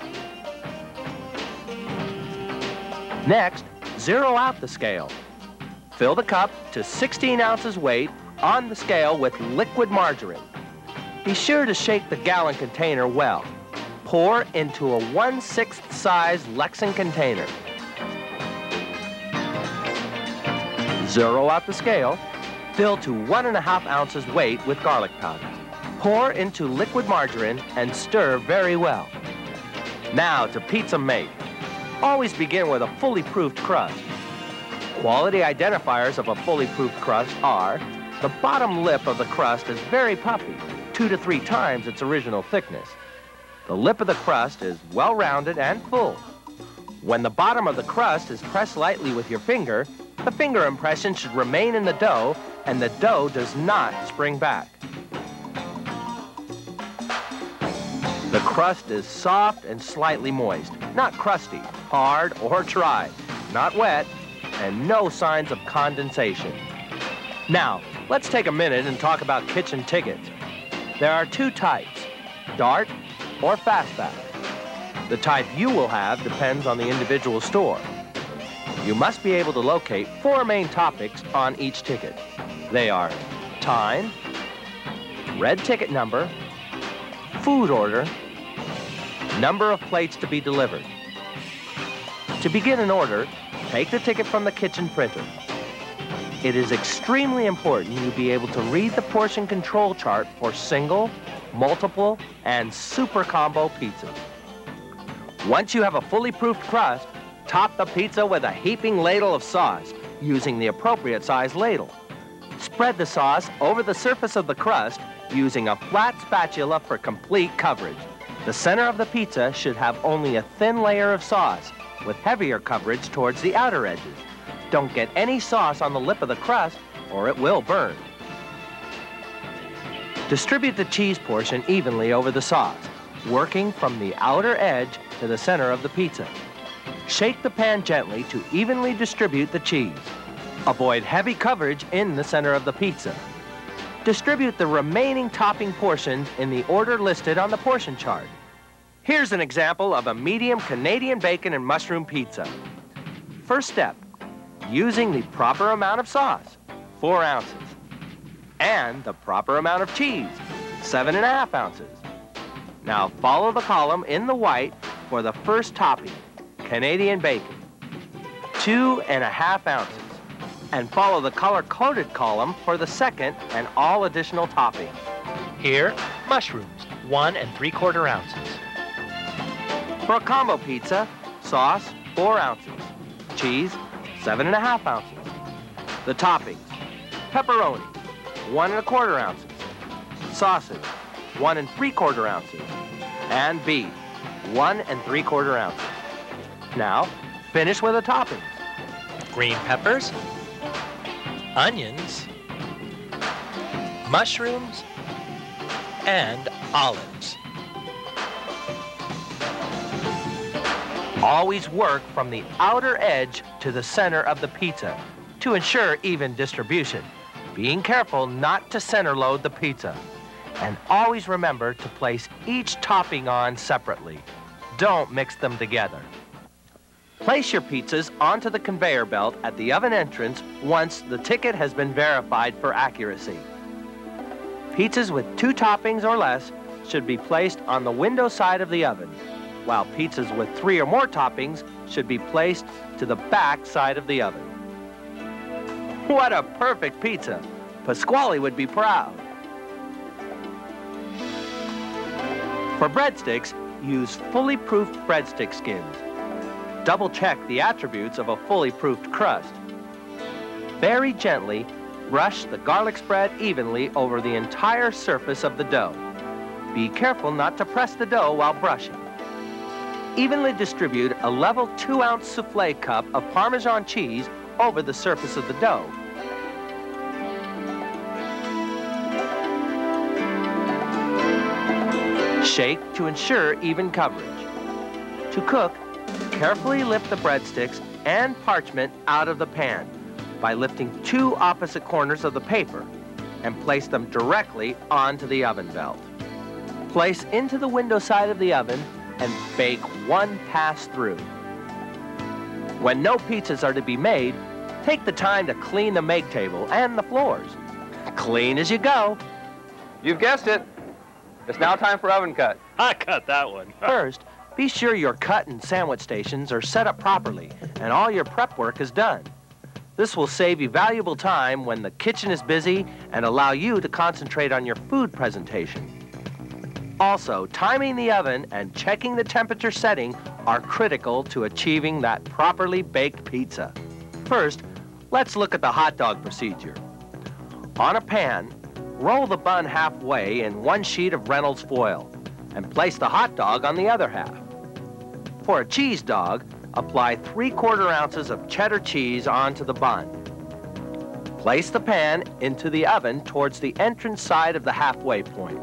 Next, zero out the scale. Fill the cup to sixteen ounces weight on the scale with liquid margarine. Be sure to shake the gallon container well. Pour into a one sixth size Lexan container. Zero out the scale. Fill to one and a half ounces weight with garlic powder. Pour into liquid margarine and stir very well. Now to pizza make. Always begin with a fully proofed crust. Quality identifiers of a fully proofed crust are: the bottom lip of the crust is very puffy, two to three times its original thickness. The lip of the crust is well-rounded and full. When the bottom of the crust is pressed lightly with your finger, the finger impression should remain in the dough and the dough does not spring back. The crust is soft and slightly moist, not crusty, hard or dry, not wet, and no signs of condensation. Now, let's take a minute and talk about kitchen tickets. There are two types, Dart or Fastback. The type you will have depends on the individual store. You must be able to locate four main topics on each ticket. They are time, red ticket number, food order, number of plates to be delivered. To begin an order, take the ticket from the kitchen printer. It is extremely important you be able to read the portion control chart for single, multiple, and super combo pizzas. Once you have a fully proofed crust, top the pizza with a heaping ladle of sauce using the appropriate size ladle. Spread the sauce over the surface of the crust using a flat spatula for complete coverage. The center of the pizza should have only a thin layer of sauce with heavier coverage towards the outer edges. Don't get any sauce on the lip of the crust or it will burn. Distribute the cheese portion evenly over the sauce, working from the outer edge to the center of the pizza. Shake the pan gently to evenly distribute the cheese. Avoid heavy coverage in the center of the pizza. Distribute the remaining topping portions in the order listed on the portion chart. Here's an example of a medium Canadian bacon and mushroom pizza. First step, using the proper amount of sauce, four ounces, and the proper amount of cheese, seven and a half ounces. Now follow the column in the white for the first topping, Canadian bacon, two and a half ounces, and follow the color-coded column for the second and all additional toppings. Here, mushrooms, one and three quarter ounces. For a combo pizza, sauce, four ounces, cheese, seven and a half ounces. The toppings, pepperoni, one and a quarter ounces, sausage, one and three quarter ounces, and beef, one and three quarter ounces. Now, finish with the toppings. Green peppers, onions, mushrooms, and olives. Always work from the outer edge to the center of the pizza to ensure even distribution, being careful not to center load the pizza. And always remember to place each topping on separately. Don't mix them together. Place your pizzas onto the conveyor belt at the oven entrance once the ticket has been verified for accuracy. Pizzas with two toppings or less should be placed on the window side of the oven, while pizzas with three or more toppings should be placed to the back side of the oven. What a perfect pizza! Pasquale would be proud. For breadsticks, use fully proofed breadstick skins. Double check the attributes of a fully proofed crust. Very gently, brush the garlic spread evenly over the entire surface of the dough. Be careful not to press the dough while brushing. Evenly distribute a level two ounce souffle cup of Parmesan cheese over the surface of the dough. Shake to ensure even coverage. To cook, carefully lift the breadsticks and parchment out of the pan by lifting two opposite corners of the paper. and place them directly onto the oven belt. Place into the window side of the oven and bake one pass through. When no pizzas are to be made, take the time to clean the make table and the floors. Clean as you go. You've guessed it. It's now time for oven cut. I cut that one. First, be sure your cut and sandwich stations are set up properly and all your prep work is done. This will save you valuable time when the kitchen is busy and allow you to concentrate on your food presentation. Also, timing the oven and checking the temperature setting are critical to achieving that properly baked pizza. First, let's look at the hot dog procedure. On a pan, roll the bun halfway in one sheet of Reynolds foil and place the hot dog on the other half. For a cheese dog, apply three-quarter ounces of cheddar cheese onto the bun. Place the pan into the oven towards the entrance side of the halfway point.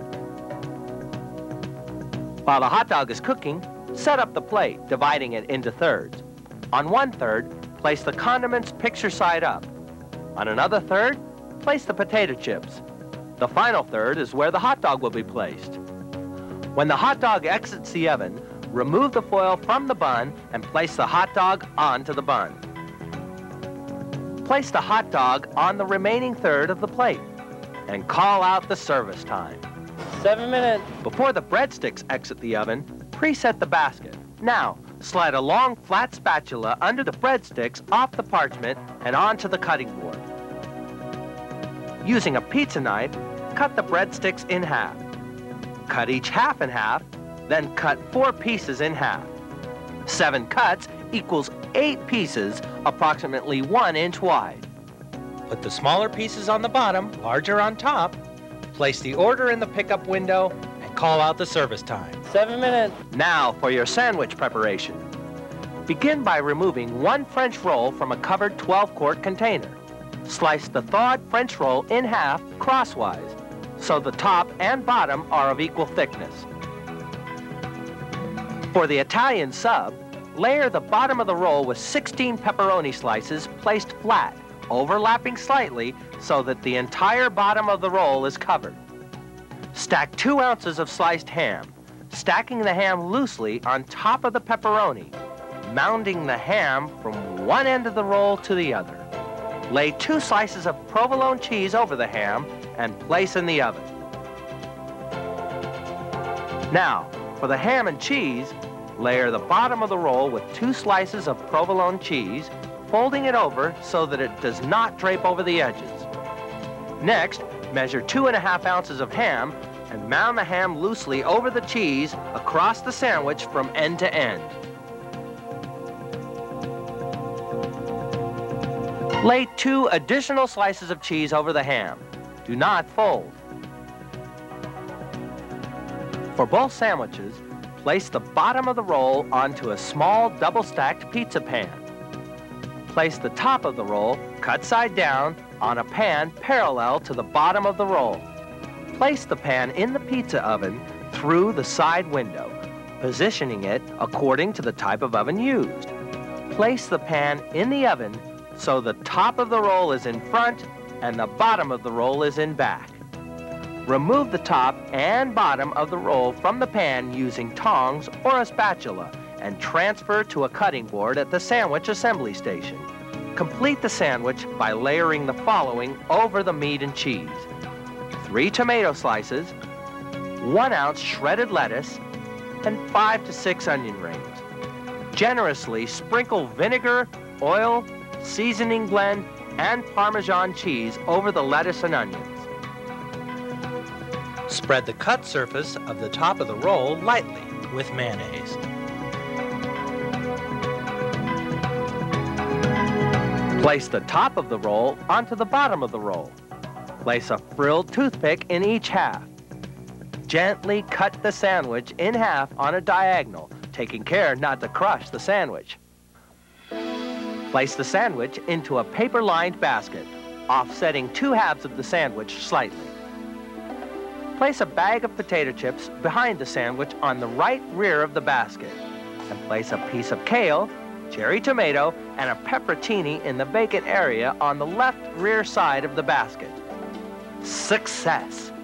While the hot dog is cooking, set up the plate, dividing it into thirds. On one third, place the condiments picture side up. On another third, place the potato chips. The final third is where the hot dog will be placed. When the hot dog exits the oven, remove the foil from the bun and place the hot dog onto the bun. Place the hot dog on the remaining third of the plate and call out the service time. Seven minutes. Before the breadsticks exit the oven, preset the basket. Now, slide a long flat spatula under the breadsticks off the parchment and onto the cutting board. Using a pizza knife, cut the breadsticks in half. Cut each half in half, then cut four pieces in half. Seven cuts equals eight pieces, approximately one inch wide. Put the smaller pieces on the bottom, larger on top. Place the order in the pickup window and call out the service time. Seven minutes. Now for your sandwich preparation. Begin by removing one French roll from a covered twelve quart container. Slice the thawed French roll in half crosswise, so the top and bottom are of equal thickness. For the Italian sub, layer the bottom of the roll with sixteen pepperoni slices placed flat, overlapping slightly so that the entire bottom of the roll is covered. Stack two ounces of sliced ham, stacking the ham loosely on top of the pepperoni, mounding the ham from one end of the roll to the other. Lay two slices of provolone cheese over the ham and place in the oven. Now, for the ham and cheese, layer the bottom of the roll with two slices of provolone cheese, folding it over so that it does not drape over the edges. Next, measure two and a half ounces of ham and mound the ham loosely over the cheese across the sandwich from end to end. Lay two additional slices of cheese over the ham. Do not fold. For both sandwiches, place the bottom of the roll onto a small double-stacked pizza pan. Place the top of the roll, cut side down, on a pan parallel to the bottom of the roll. Place the pan in the pizza oven through the side window, positioning it according to the type of oven used. Place the pan in the oven so the top of the roll is in front and the bottom of the roll is in back. Remove the top and bottom of the roll from the pan using tongs or a spatula and transfer to a cutting board at the sandwich assembly station. Complete the sandwich by layering the following over the meat and cheese: three tomato slices, one ounce shredded lettuce, and five to six onion rings. Generously sprinkle vinegar, oil, seasoning blend, and Parmesan cheese over the lettuce and onions. Spread the cut surface of the top of the roll lightly with mayonnaise. Place the top of the roll onto the bottom of the roll. Place a frilled toothpick in each half. Gently cut the sandwich in half on a diagonal, taking care not to crush the sandwich. Place the sandwich into a paper-lined basket, offsetting two halves of the sandwich slightly. Place a bag of potato chips behind the sandwich on the right rear of the basket, and place a piece of kale, cherry tomato, and a pepperoncini in the vacant area on the left rear side of the basket. Success.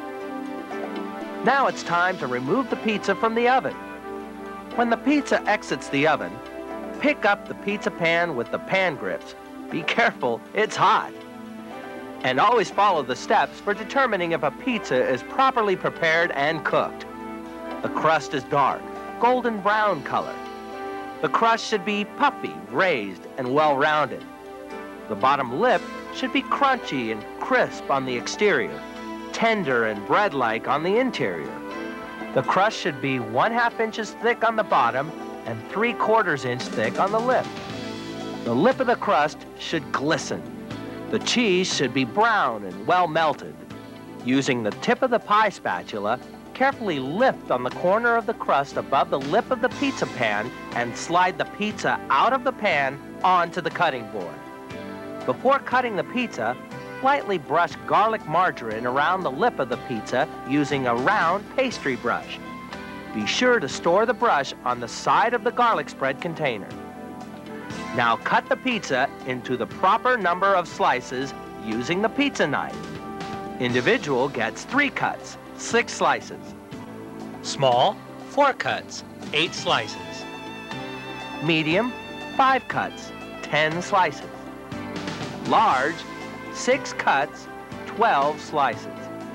Now it's time to remove the pizza from the oven. When the pizza exits the oven, pick up the pizza pan with the pan grips. Be careful, it's hot. And always follow the steps for determining if a pizza is properly prepared and cooked. The crust is dark, golden brown color. The crust should be puffy, raised, and well-rounded. The bottom lip should be crunchy and crisp on the exterior, tender and bread-like on the interior. The crust should be one half inches thick on the bottom and three quarters inch thick on the lip. The lip of the crust should glisten. The cheese should be brown and well melted. Using the tip of the pie spatula, carefully lift on the corner of the crust above the lip of the pizza pan and slide the pizza out of the pan onto the cutting board. Before cutting the pizza, lightly brush garlic margarine around the lip of the pizza using a round pastry brush. Be sure to store the brush on the side of the garlic spread container. Now cut the pizza into the proper number of slices using the pizza knife. Individual gets three cuts, six slices. Small, four cuts, eight slices. Medium, five cuts, ten slices. Large, six cuts, twelve slices.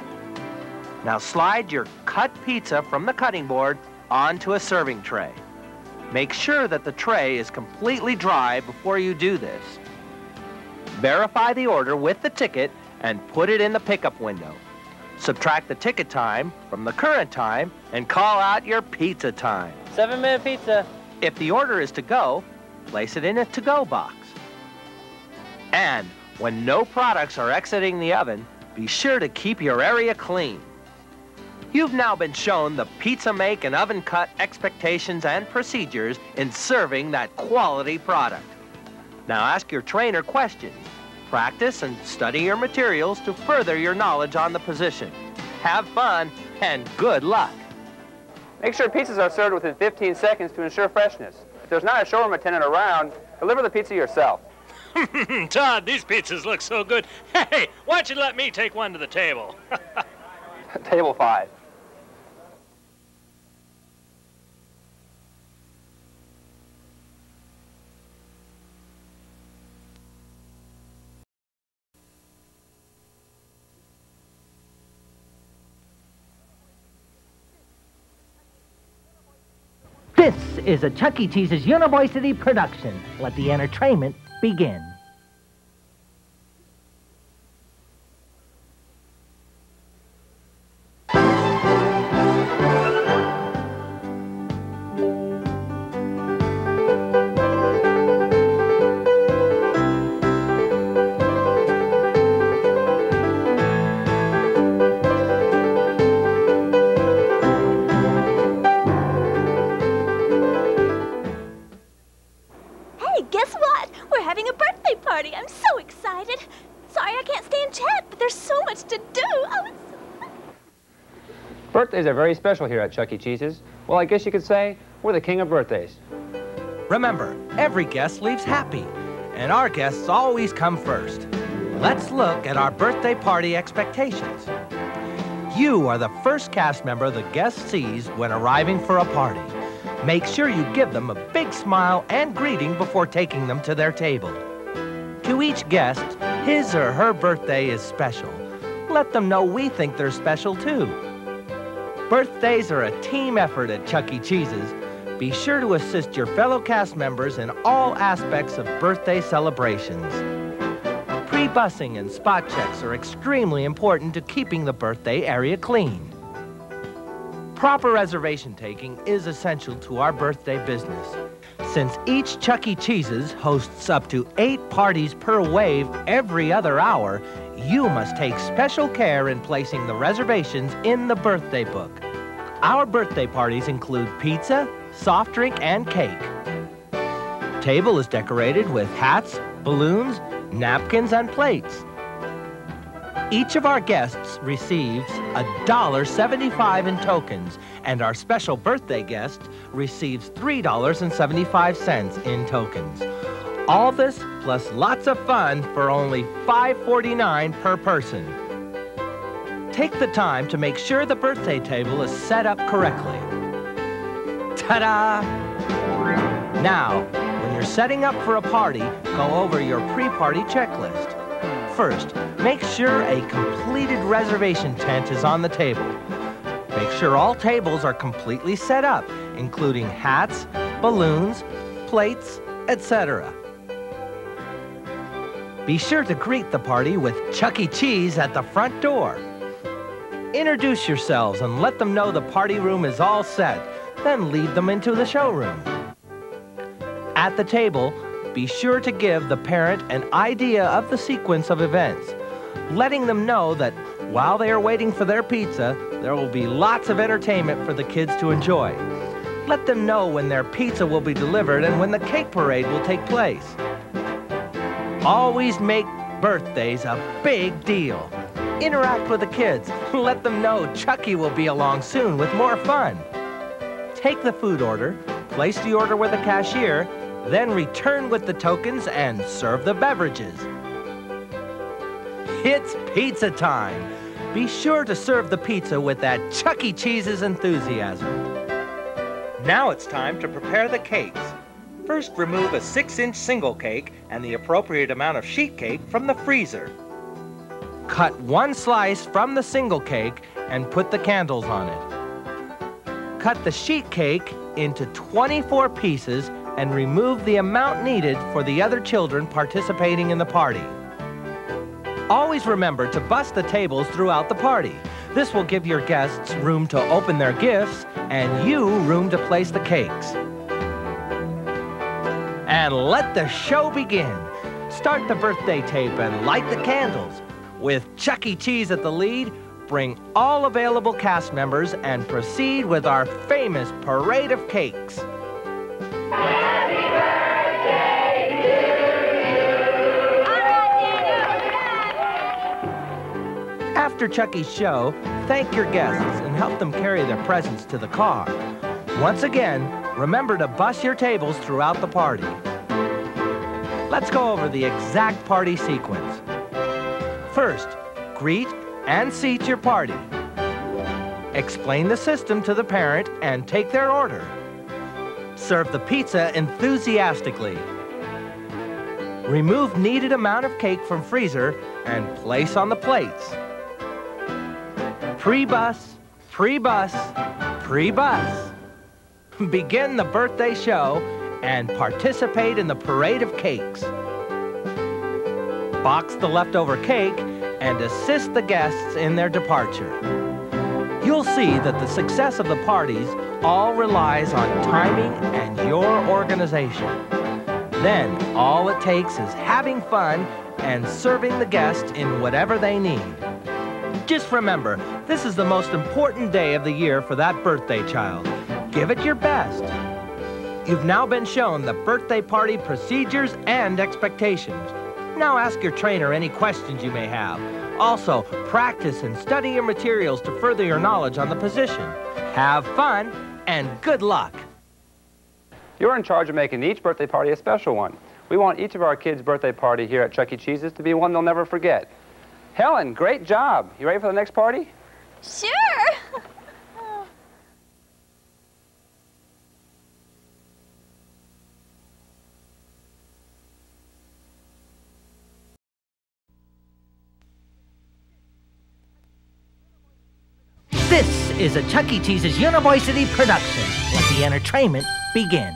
Now slide your cut pizza from the cutting board onto a serving tray. Make sure that the tray is completely dry before you do this. Verify the order with the ticket and put it in the pickup window. Subtract the ticket time from the current time and call out your pizza time. Seven minute pizza. If the order is to go, place it in a to-go box. And when no products are exiting the oven, be sure to keep your area clean. You've now been shown the pizza make and oven cut expectations and procedures in serving that quality product. Now ask your trainer questions. Practice and study your materials to further your knowledge on the position. Have fun and good luck. Make sure pizzas are served within fifteen seconds to ensure freshness. If there's not a showroom attendant around, deliver the pizza yourself. Todd, these pizzas look so good. Hey, why don't you let me take one to the table? Table five. This is a Chuck E. Cheese's University production. Let the entertainment begin. Birthdays are very special here at Chuck E. Cheese's. Well, I guess you could say we're the king of birthdays. Remember, every guest leaves happy, and our guests always come first. Let's look at our birthday party expectations. You are the first cast member the guest sees when arriving for a party. Make sure you give them a big smile and greeting before taking them to their table. To each guest, his or her birthday is special. Let them know we think they're special too. Birthdays are a team effort at Chuck E. Cheese's. Be sure to assist your fellow cast members in all aspects of birthday celebrations. Pre-busing and spot checks are extremely important to keeping the birthday area clean. Proper reservation taking is essential to our birthday business. Since each Chuck E. Cheese's hosts up to eight parties per wave every other hour, you must take special care in placing the reservations in the birthday book. Our birthday parties include pizza, soft drink, and cake. Table is decorated with hats, balloons, napkins, and plates. Each of our guests receives one dollar seventy-five in tokens, and our special birthday guest receives three dollars and seventy-five cents in tokens. All this plus lots of fun for only five forty-nine per person. Take the time to make sure the birthday table is set up correctly. Ta-da! Now, when you're setting up for a party, go over your pre-party checklist. First, make sure a completed reservation tent is on the table. Make sure all tables are completely set up, including hats, balloons, plates, et cetera. Be sure to greet the party with Chuck E. Cheese at the front door. Introduce yourselves and let them know the party room is all set, then lead them into the showroom. At the table, be sure to give the parent an idea of the sequence of events, letting them know that while they are waiting for their pizza, there will be lots of entertainment for the kids to enjoy. Let them know when their pizza will be delivered and when the cake parade will take place. Always make birthdays a big deal. Interact with the kids. Let them know Chucky will be along soon with more fun. Take the food order, place the order with the cashier, then return with the tokens and serve the beverages. It's pizza time. Be sure to serve the pizza with that Chuck E. Cheese's enthusiasm. Now it's time to prepare the cakes. First, remove a six-inch single cake and the appropriate amount of sheet cake from the freezer. Cut one slice from the single cake and put the candles on it. Cut the sheet cake into twenty-four pieces and remove the amount needed for the other children participating in the party. Always remember to bus the tables throughout the party. This will give your guests room to open their gifts and you room to place the cakes. And let the show begin. Start the birthday tape and light the candles. With Chuck E. Cheese at the lead, bring all available cast members and proceed with our famous parade of cakes. Happy birthday to you! All right, After Chucky's show, thank your guests and help them carry their presents to the car. Once again, remember to bus your tables throughout the party. Let's go over the exact party sequence. First, greet and seat your party. Explain the system to the parent and take their order. Serve the pizza enthusiastically. Remove needed amount of cake from freezer and place on the plates. Pre-bus, pre-bus, pre-bus. Begin the birthday show and participate in the parade of cakes. Box the leftover cake and assist the guests in their departure. You'll see that the success of the parties all relies on timing and your organization. Then all it takes is having fun and serving the guests in whatever they need. Just remember, this is the most important day of the year for that birthday child. Give it your best. You've now been shown the birthday party procedures and expectations. Now ask your trainer any questions you may have. Also, practice and study your materials to further your knowledge on the position. Have fun and good luck. You're in charge of making each birthday party a special one. We want each of our kids' birthday party here at Chuck E. Cheese's to be one they'll never forget. Helen, great job. You ready for the next party? Sure. This is a Chuck E. Cheese's University production. Let the entertainment begin.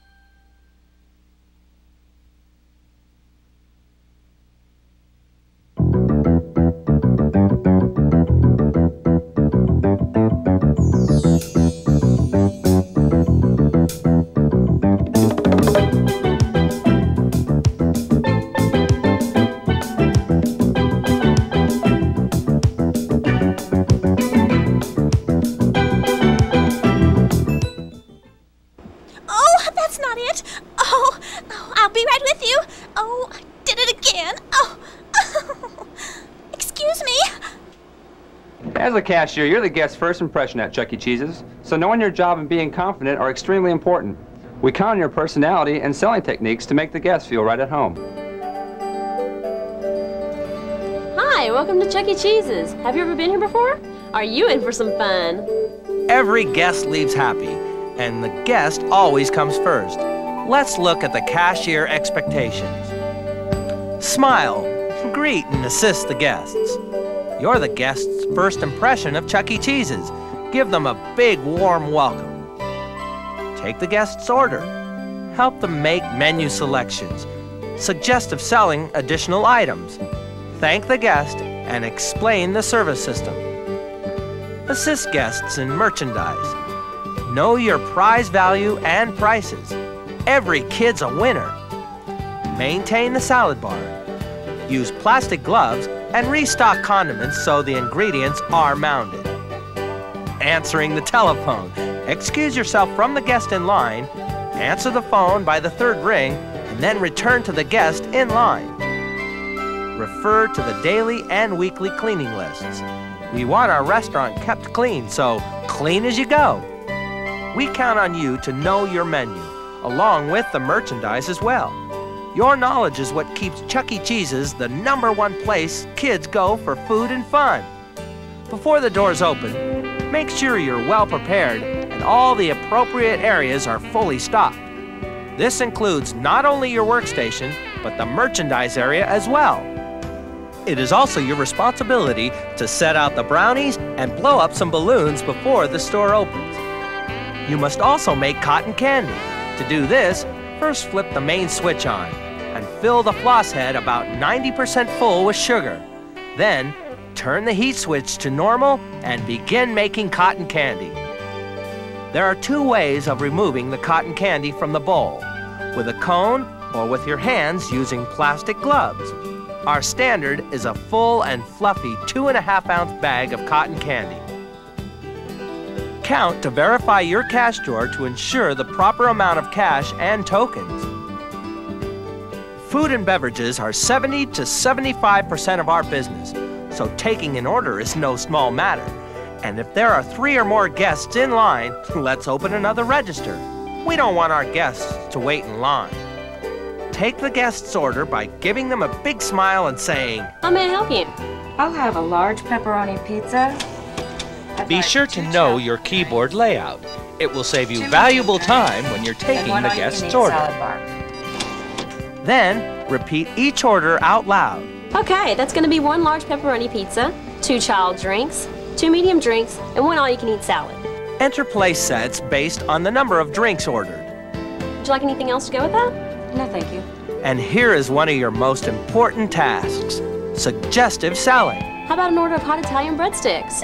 As a cashier, you're the guest's first impression at Chuck E. Cheese's, so knowing your job and being confident are extremely important. We count on your personality and selling techniques to make the guests feel right at home. Hi, Hi, welcome to Chuck E. Cheese's. Have you ever been here before? Are you in for some fun? Every guest leaves happy, and the guest always comes first. Let's look at the cashier expectations. Smile, greet, and assist the guests. You're the guest's first impression of Chuck E. Cheese's. Give them a big, warm welcome. Take the guest's order. Help them make menu selections. Suggestive selling additional items. Thank the guest and explain the service system. Assist guests in merchandise. Know your prize value and prices. Every kid's a winner. Maintain the salad bar. Use plastic gloves and restock condiments so the ingredients are mounted. Answering the telephone. Excuse yourself from the guest in line, answer the phone by the third ring, and then return to the guest in line. Refer to the daily and weekly cleaning lists. We want our restaurant kept clean, so clean as you go. We count on you to know your menu, along with the merchandise as well. Your knowledge is what keeps Chuck E. Cheese's the number one place kids go for food and fun. Before the doors open, make sure you're well prepared and all the appropriate areas are fully stocked. This includes not only your workstation, but the merchandise area as well. It is also your responsibility to set out the brownies and blow up some balloons before the store opens. You must also make cotton candy. To do this, first flip the main switch on and fill the floss head about ninety percent full with sugar. Then, turn the heat switch to normal and begin making cotton candy. There are two ways of removing the cotton candy from the bowl, with a cone or with your hands using plastic gloves. Our standard is a full and fluffy two and a half ounce bag of cotton candy. Count to verify your cash drawer to ensure the proper amount of cash and tokens. Food and beverages are seventy to seventy-five percent of our business, so taking an order is no small matter. And if there are three or more guests in line, let's open another register. We don't want our guests to wait in line. Take the guest's order by giving them a big smile and saying, How may I help you? I'll have a large pepperoni pizza. Be sure to know your keyboard layout. It will save you valuable time when you're taking the guest's order. Then, repeat each order out loud. Okay, that's going to be one large pepperoni pizza, two child drinks, two medium drinks, and one all-you-can-eat salad. Enter place sets based on the number of drinks ordered. Would you like anything else to go with that? No, thank you. And here is one of your most important tasks, suggestive selling. How about an order of hot Italian breadsticks?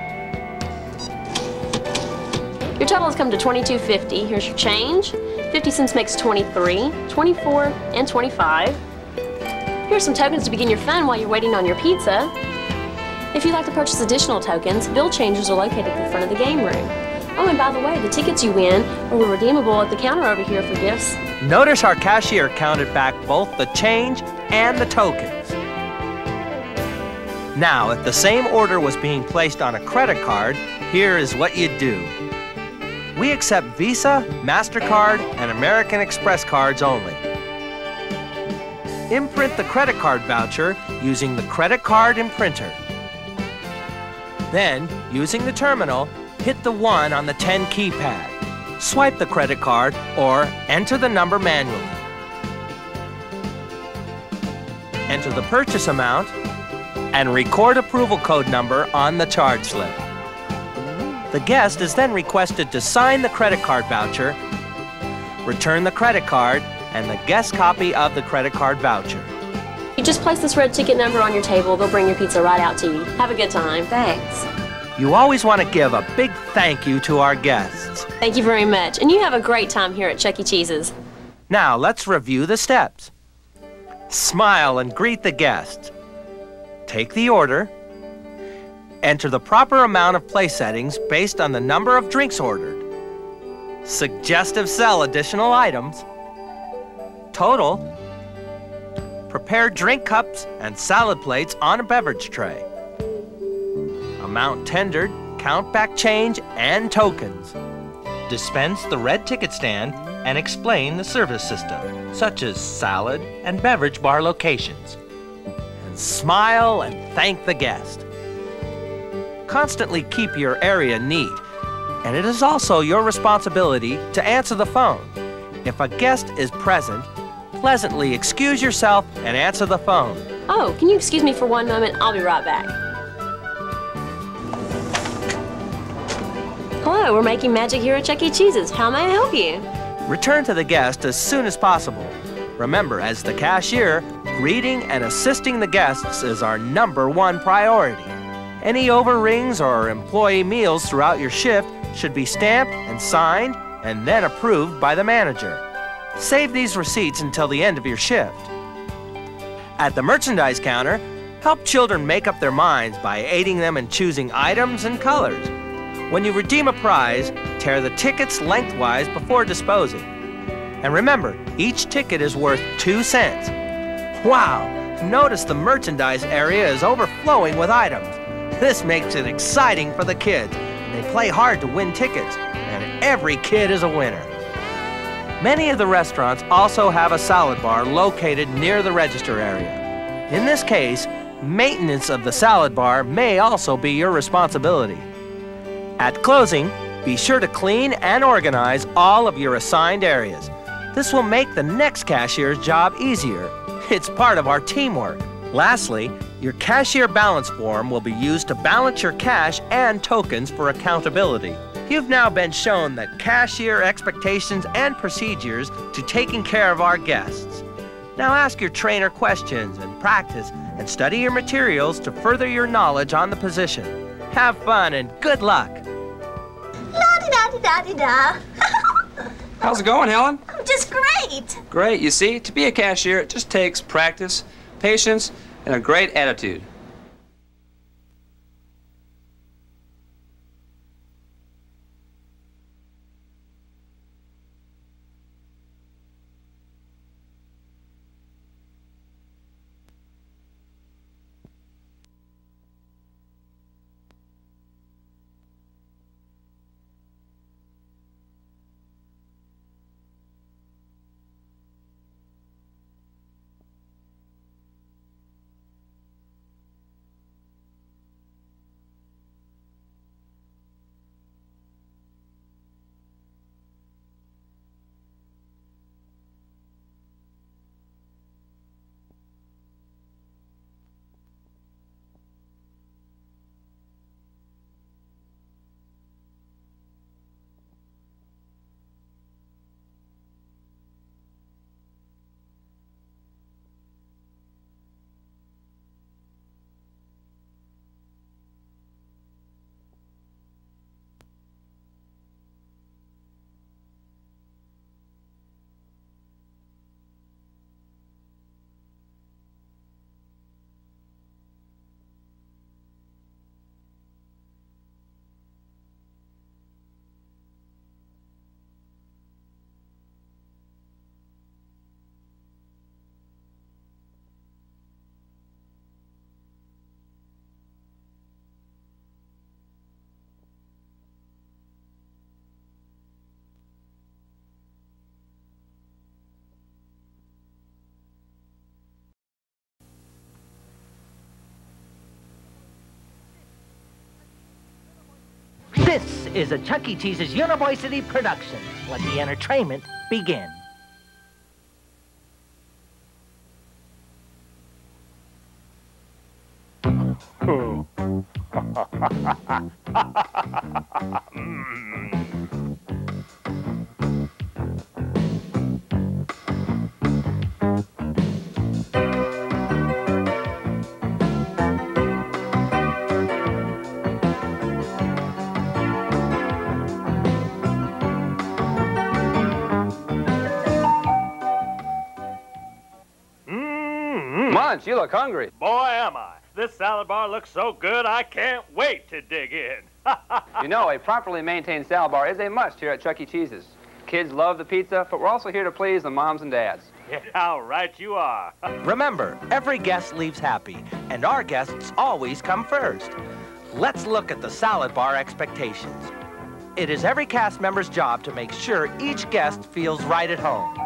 Your total has come to twenty-two fifty. Here's your change. fifty cents makes twenty-three, twenty-four, and twenty-five. Here's some tokens to begin your fun while you're waiting on your pizza. If you'd like to purchase additional tokens, bill changers are located at the front of the game room. Oh, and by the way, the tickets you win are redeemable at the counter over here for gifts. Notice our cashier counted back both the change and the tokens. Now, if the same order was being placed on a credit card, here is what you'd do. We accept Visa, MasterCard, and American Express cards only. Imprint the credit card voucher using the credit card imprinter. Then, using the terminal, hit the one on the ten keypad. Swipe the credit card or enter the number manually. Enter the purchase amount and record approval code number on the charge slip. The guest is then requested to sign the credit card voucher, return the credit card, and the guest copy of the credit card voucher. You just place this red ticket number on your table. They'll bring your pizza right out to you. Have a good time. Thanks. You always want to give a big thank you to our guests. Thank you very much. And you have a great time here at Chuck E. Cheese's. Now, let's review the steps. Smile and greet the guests. Take the order. Enter the proper amount of place settings based on the number of drinks ordered. Suggestive sell additional items. Total. Prepare drink cups and salad plates on a beverage tray. Amount tendered, count back change, and tokens. Dispense the red ticket stand and explain the service system, such as salad and beverage bar locations. And Smile and thank the guest. Constantly keep your area neat, and it is also your responsibility to answer the phone. If a guest is present, pleasantly excuse yourself and answer the phone. Oh, can you excuse me for one moment? I'll be right back. Hello, we're making magic here at Chuck E. Cheese's. How may I help you? Return to the guest as soon as possible. Remember, as the cashier, greeting and assisting the guests is our number one priority. Any overrings or employee meals throughout your shift should be stamped and signed and then approved by the manager. Save these receipts until the end of your shift. At the merchandise counter, help children make up their minds by aiding them in choosing items and colors. When you redeem a prize, tear the tickets lengthwise before disposing. And remember, each ticket is worth two cents. Wow! Notice the merchandise area is overflowing with items. This makes it exciting for the kids. They play hard to win tickets, and every kid is a winner. Many of the restaurants also have a salad bar located near the register area. In this case, maintenance of the salad bar may also be your responsibility. At closing, be sure to clean and organize all of your assigned areas. This will make the next cashier's job easier. It's part of our teamwork. Lastly, your cashier balance form will be used to balance your cash and tokens for accountability. You've now been shown the cashier expectations and procedures to taking care of our guests. Now ask your trainer questions and practice and study your materials to further your knowledge on the position. Have fun and good luck. La-di-da-di-da-di-da. How's it going, Helen? Just great. Great. You see, to be a cashier, it just takes practice, patience, and a great attitude. This is a Chuck E. Cheese's University production. Let the entertainment begin. Munch, you look hungry. Boy, am I. This salad bar looks so good, I can't wait to dig in. You know, a properly maintained salad bar is a must here at Chuck E. Cheese's. Kids love the pizza, but we're also here to please the moms and dads. Yeah, how right you are. Remember, every guest leaves happy, and our guests always come first. Let's look at the salad bar expectations. It is every cast member's job to make sure each guest feels right at home.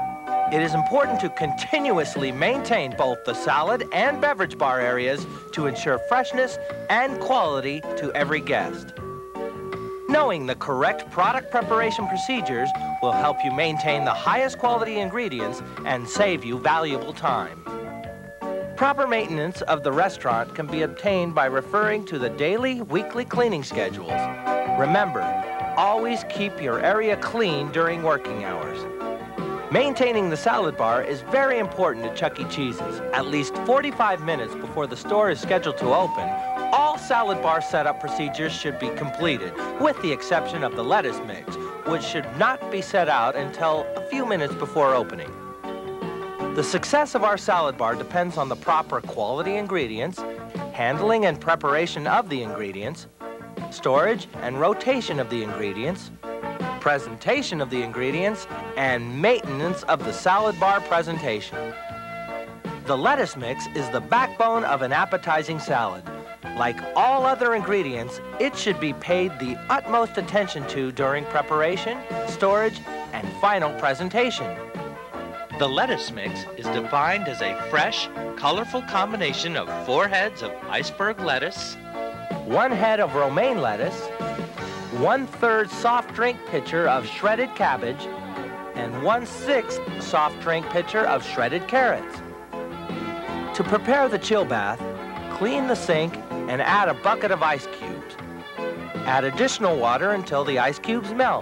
It is important to continuously maintain both the salad and beverage bar areas to ensure freshness and quality to every guest. Knowing the correct product preparation procedures will help you maintain the highest quality ingredients and save you valuable time. Proper maintenance of the restaurant can be obtained by referring to the daily, weekly cleaning schedules. Remember, always keep your area clean during working hours. Maintaining the salad bar is very important at Chuck E. Cheese's. At least forty-five minutes before the store is scheduled to open, all salad bar setup procedures should be completed, with the exception of the lettuce mix, which should not be set out until a few minutes before opening. The success of our salad bar depends on the proper quality ingredients, handling and preparation of the ingredients, storage and rotation of the ingredients, presentation of the ingredients, and maintenance of the salad bar presentation. The lettuce mix is the backbone of an appetizing salad. Like all other ingredients, it should be paid the utmost attention to during preparation, storage, and final presentation. The lettuce mix is defined as a fresh, colorful combination of four heads of iceberg lettuce, one head of romaine lettuce, one-third soft drink pitcher of shredded cabbage, and one-sixth soft drink pitcher of shredded carrots. To prepare the chill bath, clean the sink and add a bucket of ice cubes. Add additional water until the ice cubes melt.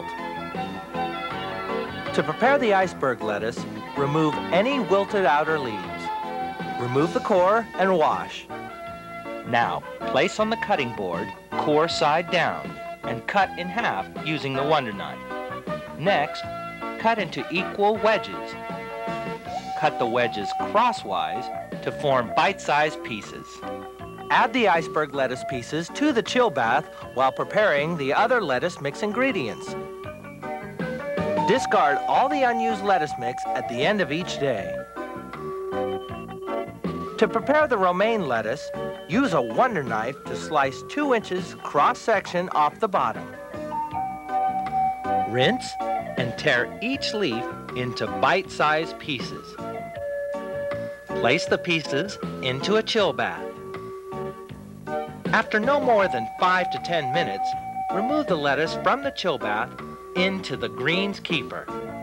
To prepare the iceberg lettuce, remove any wilted outer leaves. Remove the core and wash. Now, place on the cutting board, core side down, and cut in half using the Wonder Knife. Next, cut into equal wedges. Cut the wedges crosswise to form bite-sized pieces. Add the iceberg lettuce pieces to the chill bath while preparing the other lettuce mix ingredients. Discard all the unused lettuce mix at the end of each day. To prepare the romaine lettuce, use a Wonder Knife to slice two inches cross-section off the bottom. Rinse and tear each leaf into bite-sized pieces. Place the pieces into a chill bath. After no more than five to ten minutes, remove the lettuce from the chill bath into the greens keeper.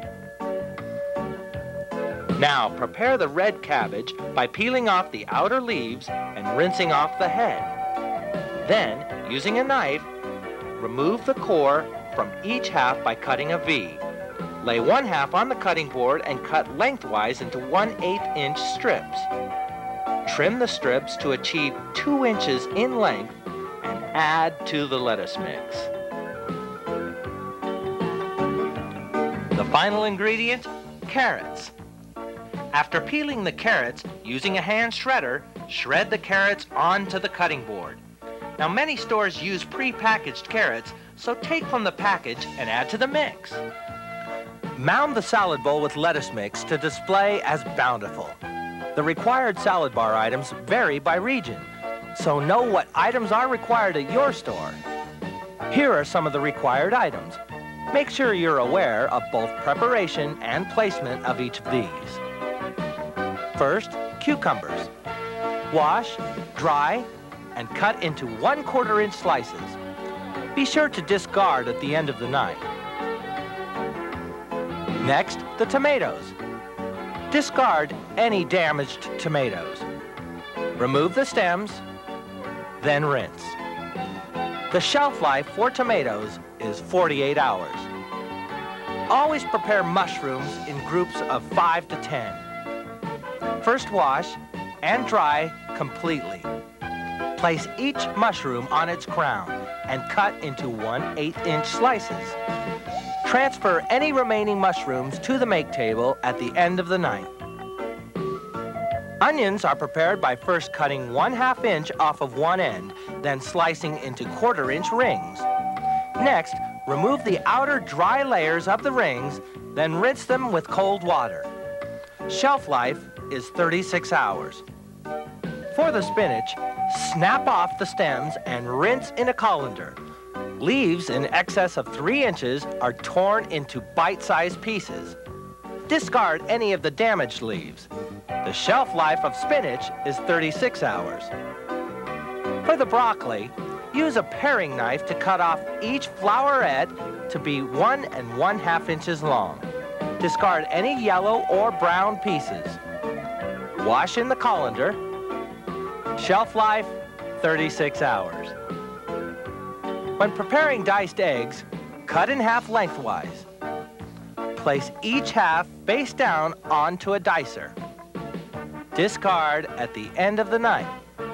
Now prepare the red cabbage by peeling off the outer leaves and rinsing off the head. Then, using a knife, remove the core from each half by cutting a V. Lay one half on the cutting board and cut lengthwise into one eighth inch strips. Trim the strips to achieve two inches in length and add to the lettuce mix. The final ingredient, carrots. After peeling the carrots, using a hand shredder, shred the carrots onto the cutting board. Now, many stores use pre-packaged carrots, so take from the package and add to the mix. Mound the salad bowl with lettuce mix to display as bountiful. The required salad bar items vary by region, so know what items are required at your store. Here are some of the required items. Make sure you're aware of both preparation and placement of each of these. First, cucumbers. Wash, dry, and cut into one quarter inch slices. Be sure to discard at the end of the knife. Next, the tomatoes. Discard any damaged tomatoes. Remove the stems, then rinse. The shelf life for tomatoes is forty-eight hours. Always prepare mushrooms in groups of five to ten. First wash and dry completely. Place each mushroom on its crown and cut into one eighth inch slices. Transfer any remaining mushrooms to the make table at the end of the night. Onions are prepared by first cutting one half inch off of one end, then slicing into quarter inch rings. Next, remove the outer dry layers of the rings, then rinse them with cold water. Shelf life is thirty-six hours. For the spinach, snap off the stems and rinse in a colander. Leaves in excess of three inches are torn into bite-sized pieces. Discard any of the damaged leaves. The shelf life of spinach is thirty-six hours. For the broccoli, use a paring knife to cut off each flowerette to be one and one half inches long. Discard any yellow or brown pieces. Wash in the colander. Shelf life, thirty-six hours. When preparing diced eggs, cut in half lengthwise. Place each half face down onto a dicer. Discard at the end of the night.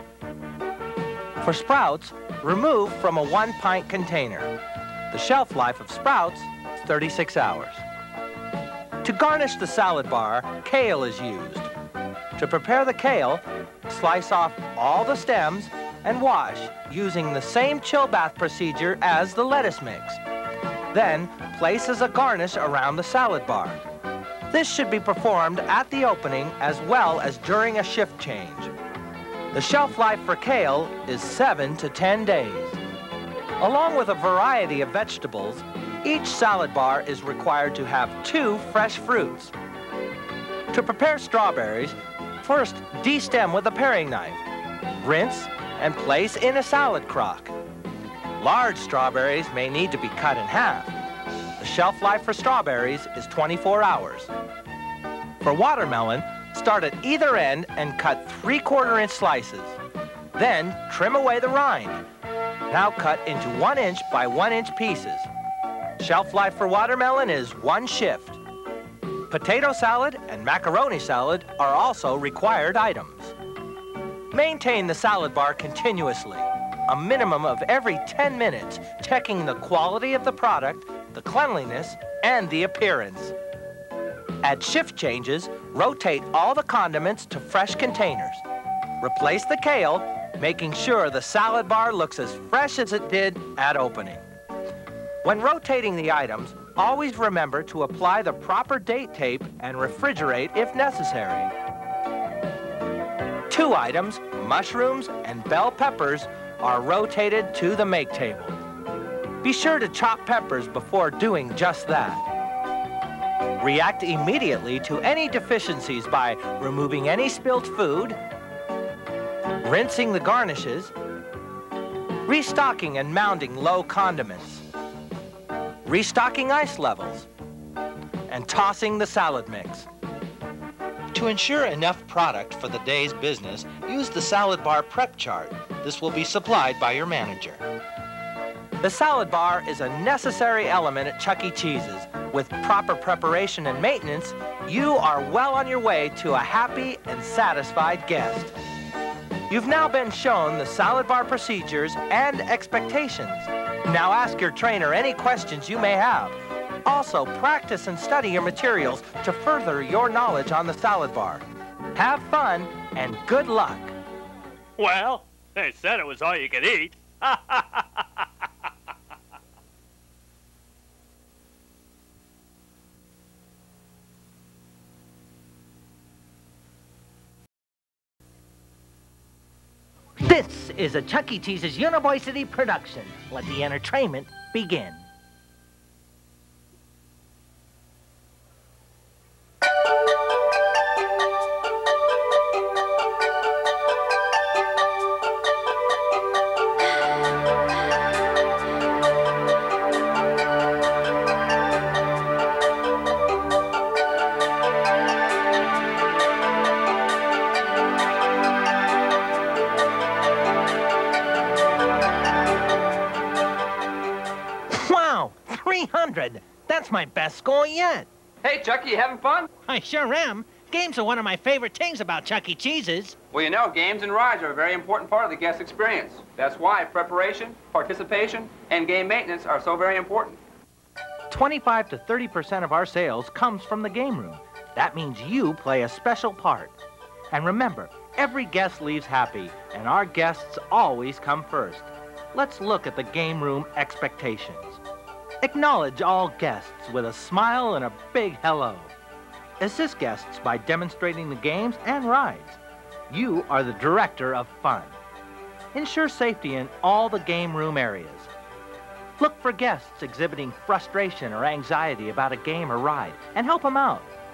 For sprouts, remove from a one-pint container. The shelf life of sprouts is thirty-six hours. To garnish the salad bar, kale is used. To prepare the kale, slice off all the stems and wash using the same chill bath procedure as the lettuce mix. Then, place as a garnish around the salad bar. This should be performed at the opening as well as during a shift change. The shelf life for kale is seven to ten days. Along with a variety of vegetables, each salad bar is required to have two fresh fruits. To prepare strawberries, first destem with a paring knife. Rinse and place in a salad crock. Large strawberries may need to be cut in half. The shelf life for strawberries is twenty-four hours. For watermelon, start at either end and cut three-quarter inch slices. Then trim away the rind. Now cut into one inch by one inch pieces. Shelf life for watermelon is one shift. Potato salad and macaroni salad are also required items. Maintain the salad bar continuously, a minimum of every ten minutes, checking the quality of the product, the cleanliness, and the appearance. At shift changes, rotate all the condiments to fresh containers. Replace the kale, making sure the salad bar looks as fresh as it did at opening. When rotating the items, always remember to apply the proper date tape and refrigerate if necessary. Two items, mushrooms and bell peppers, are rotated to the make table. Be sure to chop peppers before doing just that. React immediately to any deficiencies by removing any spilt food, rinsing the garnishes, restocking and mounting low condiments, restocking ice levels, and tossing the salad mix. To ensure enough product for the day's business, use the salad bar prep chart. This will be supplied by your manager. The salad bar is a necessary element at Chuck E. Cheese's. With proper preparation and maintenance, you are well on your way to a happy and satisfied guest. You've now been shown the salad bar procedures and expectations. Now ask your trainer any questions you may have. Also, practice and study your materials to further your knowledge on the salad bar. Have fun and good luck. Well, they said it was all you could eat. This is a Chuck E. Cheese's University production. Let the entertainment begin. three hundred. That's my best score yet. Hey, Chucky, you having fun? I sure am. Games are one of my favorite things about Chuck E. Cheese's. Well, you know, games and rides are a very important part of the guest experience. That's why preparation, participation, and game maintenance are so very important. twenty-five to thirty percent of our sales comes from the game room. That means you play a special part. And remember, every guest leaves happy, and our guests always come first. Let's look at the game room expectations. Acknowledge all guests with a smile and a big hello. Assist guests by demonstrating the games and rides. You are the director of fun. Ensure safety in all the game room areas. Look for guests exhibiting frustration or anxiety about a game or ride and help them out.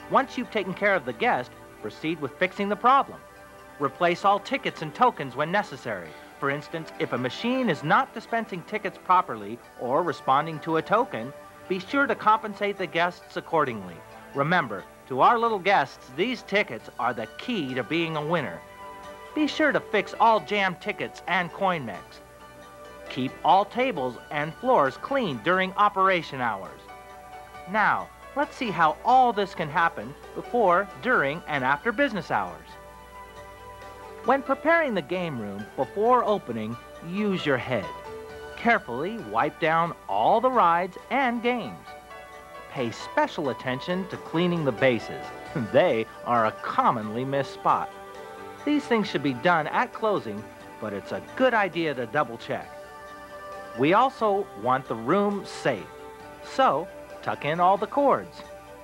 Once you've taken care of the guest, proceed with fixing the problem. Replace all tickets and tokens when necessary. For instance, if a machine is not dispensing tickets properly or responding to a token, be sure to compensate the guests accordingly. Remember, to our little guests, these tickets are the key to being a winner. Be sure to fix all jammed tickets and coin mechs. Keep all tables and floors clean during operation hours. Now, let's see how all this can happen before, during, and after business hours. When preparing the game room before opening, use your head. Carefully wipe down all the rides and games. Pay special attention to cleaning the bases. They are a commonly missed spot. These things should be done at closing, but it's a good idea to double check. We also want the room safe, so tuck in all the cords.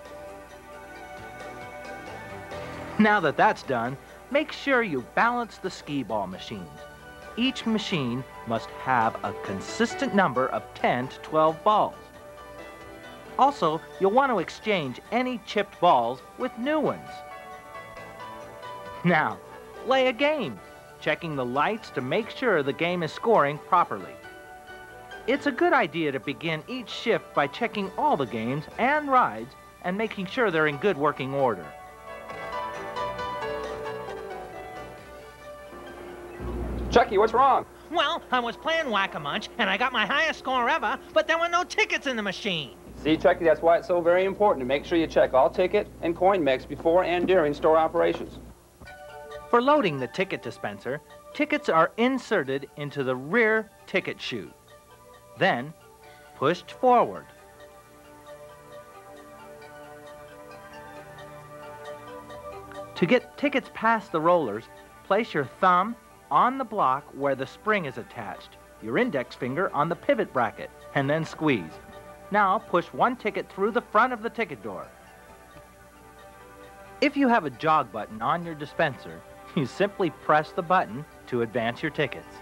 Now that that's done, make sure you balance the skee ball machines. Each machine must have a consistent number of ten to twelve balls. Also, you'll want to exchange any chipped balls with new ones. Now, play a game, checking the lights to make sure the game is scoring properly. It's a good idea to begin each shift by checking all the games and rides and making sure they're in good working order. Chucky, what's wrong? Well, I was playing Whack-A-Munch, and I got my highest score ever, but there were no tickets in the machine. See, Chucky, that's why it's so very important to make sure you check all ticket and coin mechs before and during store operations. For loading the ticket dispenser, tickets are inserted into the rear ticket chute. Then, pushed forward. To get tickets past the rollers, place your thumb on the block where the spring is attached, your index finger on the pivot bracket, and then squeeze. Now push one ticket through the front of the ticket door. If you have a jog button on your dispenser, you simply press the button to advance your tickets.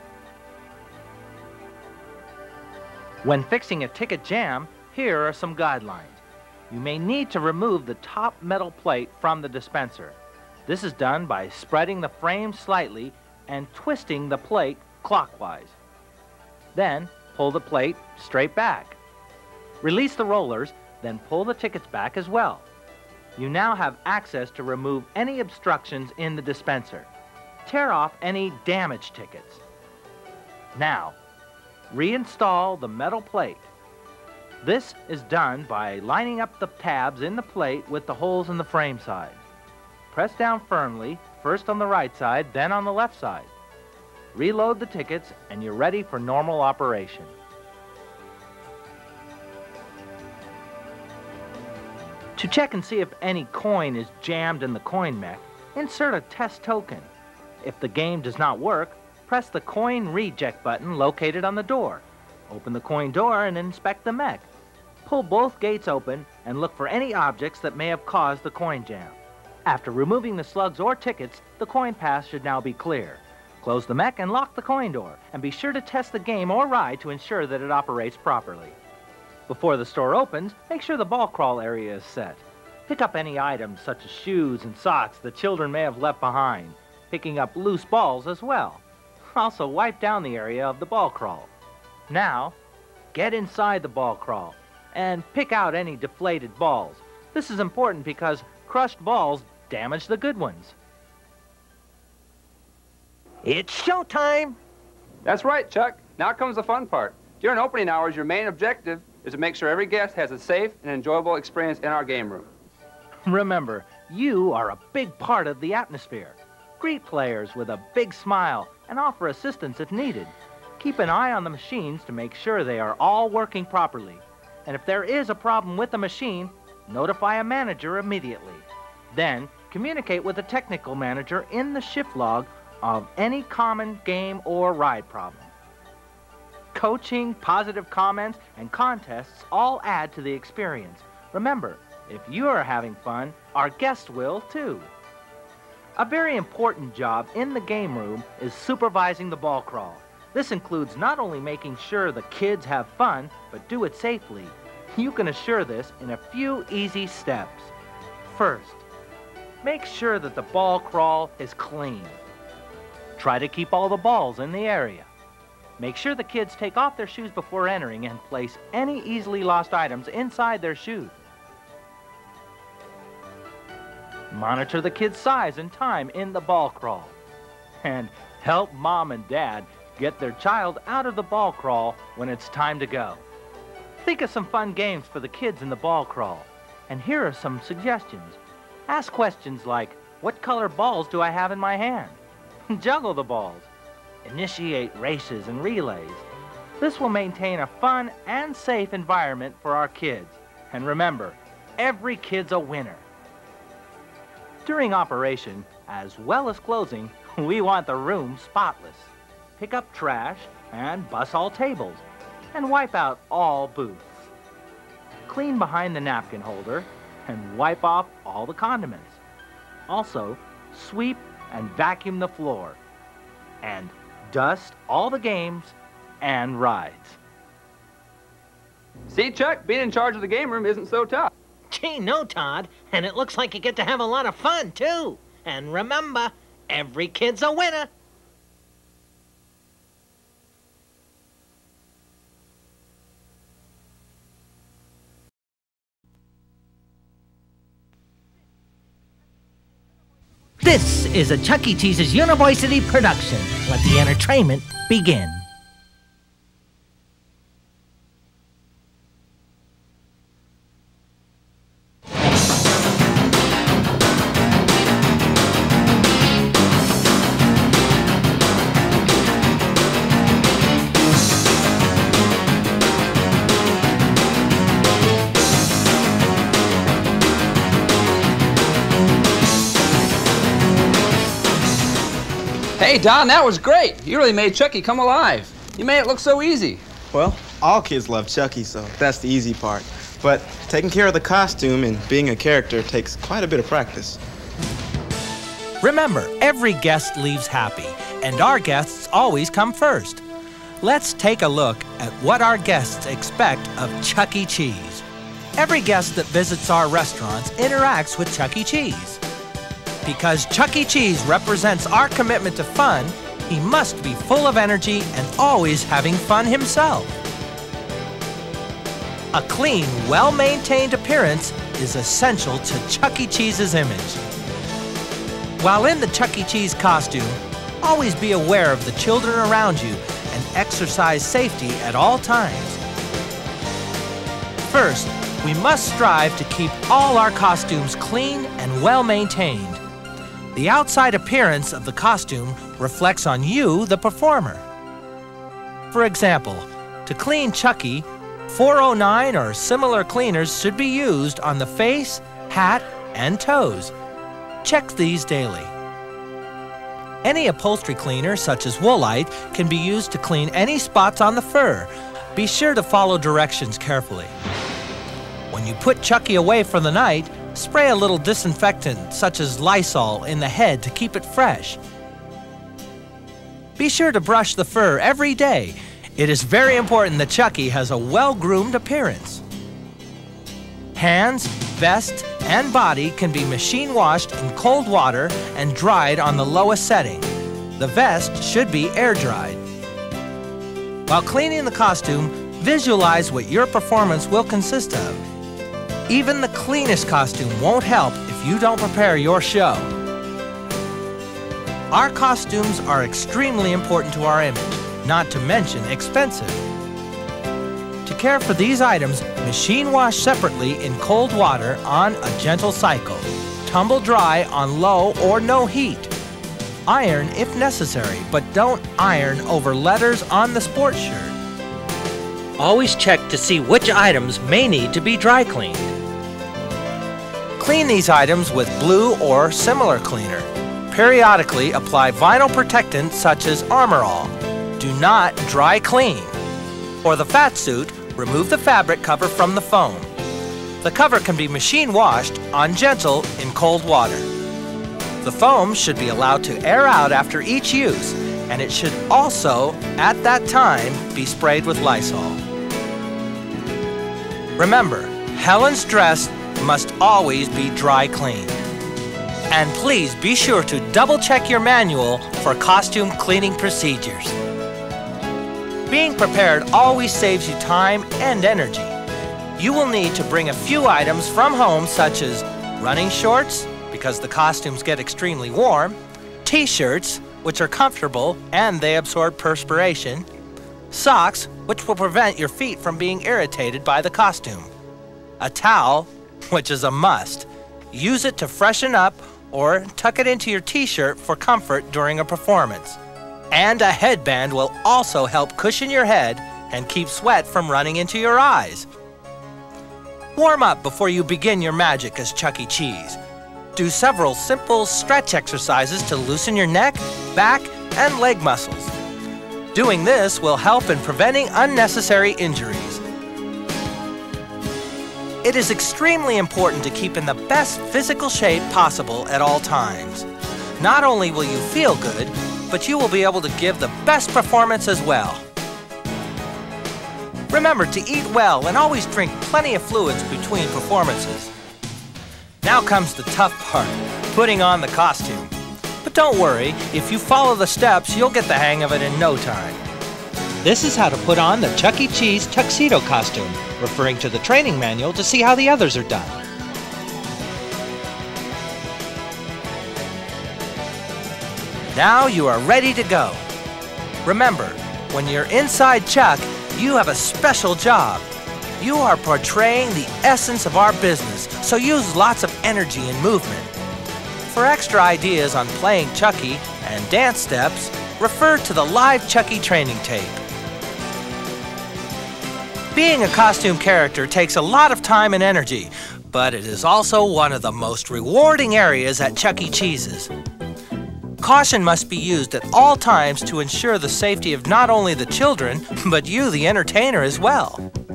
When fixing a ticket jam, here are some guidelines. You may need to remove the top metal plate from the dispenser. This is done by spreading the frame slightly and twisting the plate clockwise. Then, pull the plate straight back. Release the rollers, then pull the tickets back as well. You now have access to remove any obstructions in the dispenser. Tear off any damaged tickets. Now, reinstall the metal plate. This is done by lining up the tabs in the plate with the holes in the frame side. Press down firmly, first on the right side, then on the left side. Reload the tickets, and you're ready for normal operation. To check and see if any coin is jammed in the coin mech, insert a test token. If the game does not work, press the coin reject button located on the door. Open the coin door and inspect the mech. Pull both gates open and look for any objects that may have caused the coin jam. After removing the slugs or tickets, the coin pass should now be clear. Close the mech and lock the coin door, and be sure to test the game or ride to ensure that it operates properly. Before the store opens, make sure the ball crawl area is set. Pick up any items such as shoes and socks the children may have left behind, picking up loose balls as well. Also, wipe down the area of the ball crawl. Now, get inside the ball crawl and pick out any deflated balls. This is important because crushed balls damage the good ones. It's showtime! That's right, Chuck. Now comes the fun part. During opening hours, your main objective is to make sure every guest has a safe and enjoyable experience in our game room. Remember, you are a big part of the atmosphere. Greet players with a big smile and offer assistance if needed. Keep an eye on the machines to make sure they are all working properly. And if there is a problem with the machine, notify a manager immediately. Then, communicate with the technical manager in the shift log of any common game or ride problem. Coaching, positive comments, and contests all add to the experience. Remember, if you are having fun, our guests will too. A very important job in the game room is supervising the ball crawl. This includes not only making sure the kids have fun, but do it safely. You can assure this in a few easy steps. First, make sure that the ball crawl is clean. Try to keep all the balls in the area. Make sure the kids take off their shoes before entering and place any easily lost items inside their shoes. Monitor the kids' size and time in the ball crawl. And help mom and dad get their child out of the ball crawl when it's time to go. Think of some fun games for the kids in the ball crawl. And here are some suggestions. Ask questions like, what color balls do I have in my hand? Juggle the balls. Initiate races and relays. This will maintain a fun and safe environment for our kids. And remember, every kid's a winner. During operation, as well as closing, we want the room spotless. Pick up trash and bus all tables and wipe out all booths. Clean behind the napkin holder and wipe off all the condiments. Also, sweep and vacuum the floor. And dust all the games and rides. See, Chuck, being in charge of the game room isn't so tough. Gee, no, Todd. And it looks like you get to have a lot of fun, too. And remember, every kid's a winner. This is a Chuck E. Cheese's University production. Let the entertainment begin. Hey, Don, that was great. You really made Chucky come alive. You made it look so easy. Well, all kids love Chucky, so that's the easy part. But taking care of the costume and being a character takes quite a bit of practice. Remember, every guest leaves happy, and our guests always come first. Let's take a look at what our guests expect of Chuck E. Cheese. Every guest that visits our restaurants interacts with Chuck E. Cheese. Because Chuck E. Cheese represents our commitment to fun, he must be full of energy and always having fun himself. A clean, well-maintained appearance is essential to Chuck E. Cheese's image. While in the Chuck E. Cheese costume, always be aware of the children around you and exercise safety at all times. First, we must strive to keep all our costumes clean and well-maintained. The outside appearance of the costume reflects on you, the performer. For example, to clean Chucky, four oh nine or similar cleaners should be used on the face, hat, and toes. Check these daily. Any upholstery cleaner, such as Woolite, can be used to clean any spots on the fur. Be sure to follow directions carefully. When you put Chucky away for the night, spray a little disinfectant, such as Lysol, in the head to keep it fresh. Be sure to brush the fur every day. It is very important that Chucky has a well-groomed appearance. Hands, vest, and body can be machine washed in cold water and dried on the lowest setting. The vest should be air-dried. While cleaning the costume, visualize what your performance will consist of. Even the cleanest costume won't help if you don't prepare your show. Our costumes are extremely important to our image, not to mention expensive. To care for these items, machine wash separately in cold water on a gentle cycle. Tumble dry on low or no heat. Iron if necessary, but don't iron over letters on the sports shirt. Always check to see which items may need to be dry cleaned. Clean these items with blue or similar cleaner. Periodically apply vinyl protectant such as Armor All. Do not dry clean. For the fat suit, remove the fabric cover from the foam. The cover can be machine washed on gentle in cold water. The foam should be allowed to air out after each use, and it should also, at that time, be sprayed with Lysol. Remember, Helen's dress must always be dry cleaned. And please be sure to double check your manual for costume cleaning procedures. Being prepared always saves you time and energy. You will need to bring a few items from home, such as running shorts, because the costumes get extremely warm, t-shirts, which are comfortable and they absorb perspiration, socks, which will prevent your feet from being irritated by the costume, a towel, which is a must. Use it to freshen up or tuck it into your t-shirt for comfort during a performance. And a headband will also help cushion your head and keep sweat from running into your eyes. Warm up before you begin your magic as Chuck E. Cheese. Do several simple stretch exercises to loosen your neck, back, and leg muscles. Doing this will help in preventing unnecessary injuries. It is extremely important to keep in the best physical shape possible at all times. Not only will you feel good, but you will be able to give the best performance as well. Remember to eat well and always drink plenty of fluids between performances. Now comes the tough part, putting on the costume. But don't worry, if you follow the steps, you'll get the hang of it in no time. This is how to put on the Chuck E. Cheese tuxedo costume, referring to the training manual to see how the others are done. Now you are ready to go. Remember, when you're inside Chuck, you have a special job. You are portraying the essence of our business, so use lots of energy and movement. For extra ideas on playing Chucky and dance steps, refer to the live Chucky training tape. Being a costume character takes a lot of time and energy, but it is also one of the most rewarding areas at Chuck E. Cheese's. Caution must be used at all times to ensure the safety of not only the children, but you, the entertainer, as well.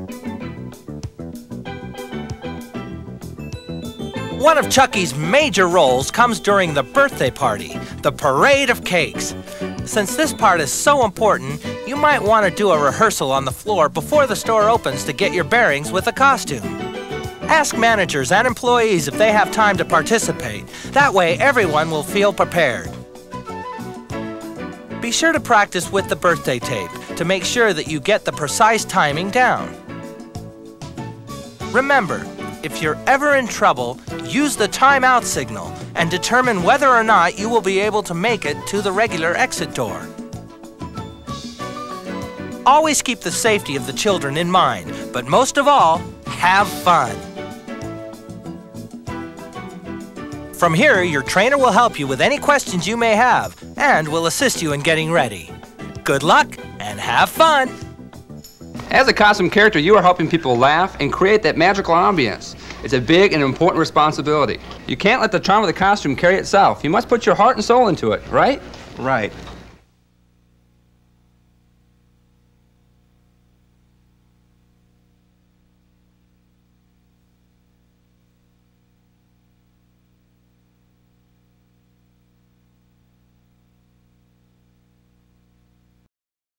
One of Chucky's major roles comes during the birthday party, the parade of cakes. Since this part is so important, you might want to do a rehearsal on the floor before the store opens to get your bearings with the costume. Ask managers and employees if they have time to participate. That way, everyone will feel prepared. Be sure to practice with the birthday tape to make sure that you get the precise timing down. Remember, if you're ever in trouble, use the timeout signal and determine whether or not you will be able to make it to the regular exit door. Always keep the safety of the children in mind, but most of all, have fun. From here, your trainer will help you with any questions you may have and will assist you in getting ready. Good luck and have fun! As a costume character, you are helping people laugh and create that magical ambience. It's a big and important responsibility. You can't let the charm of the costume carry itself. You must put your heart and soul into it, right? Right.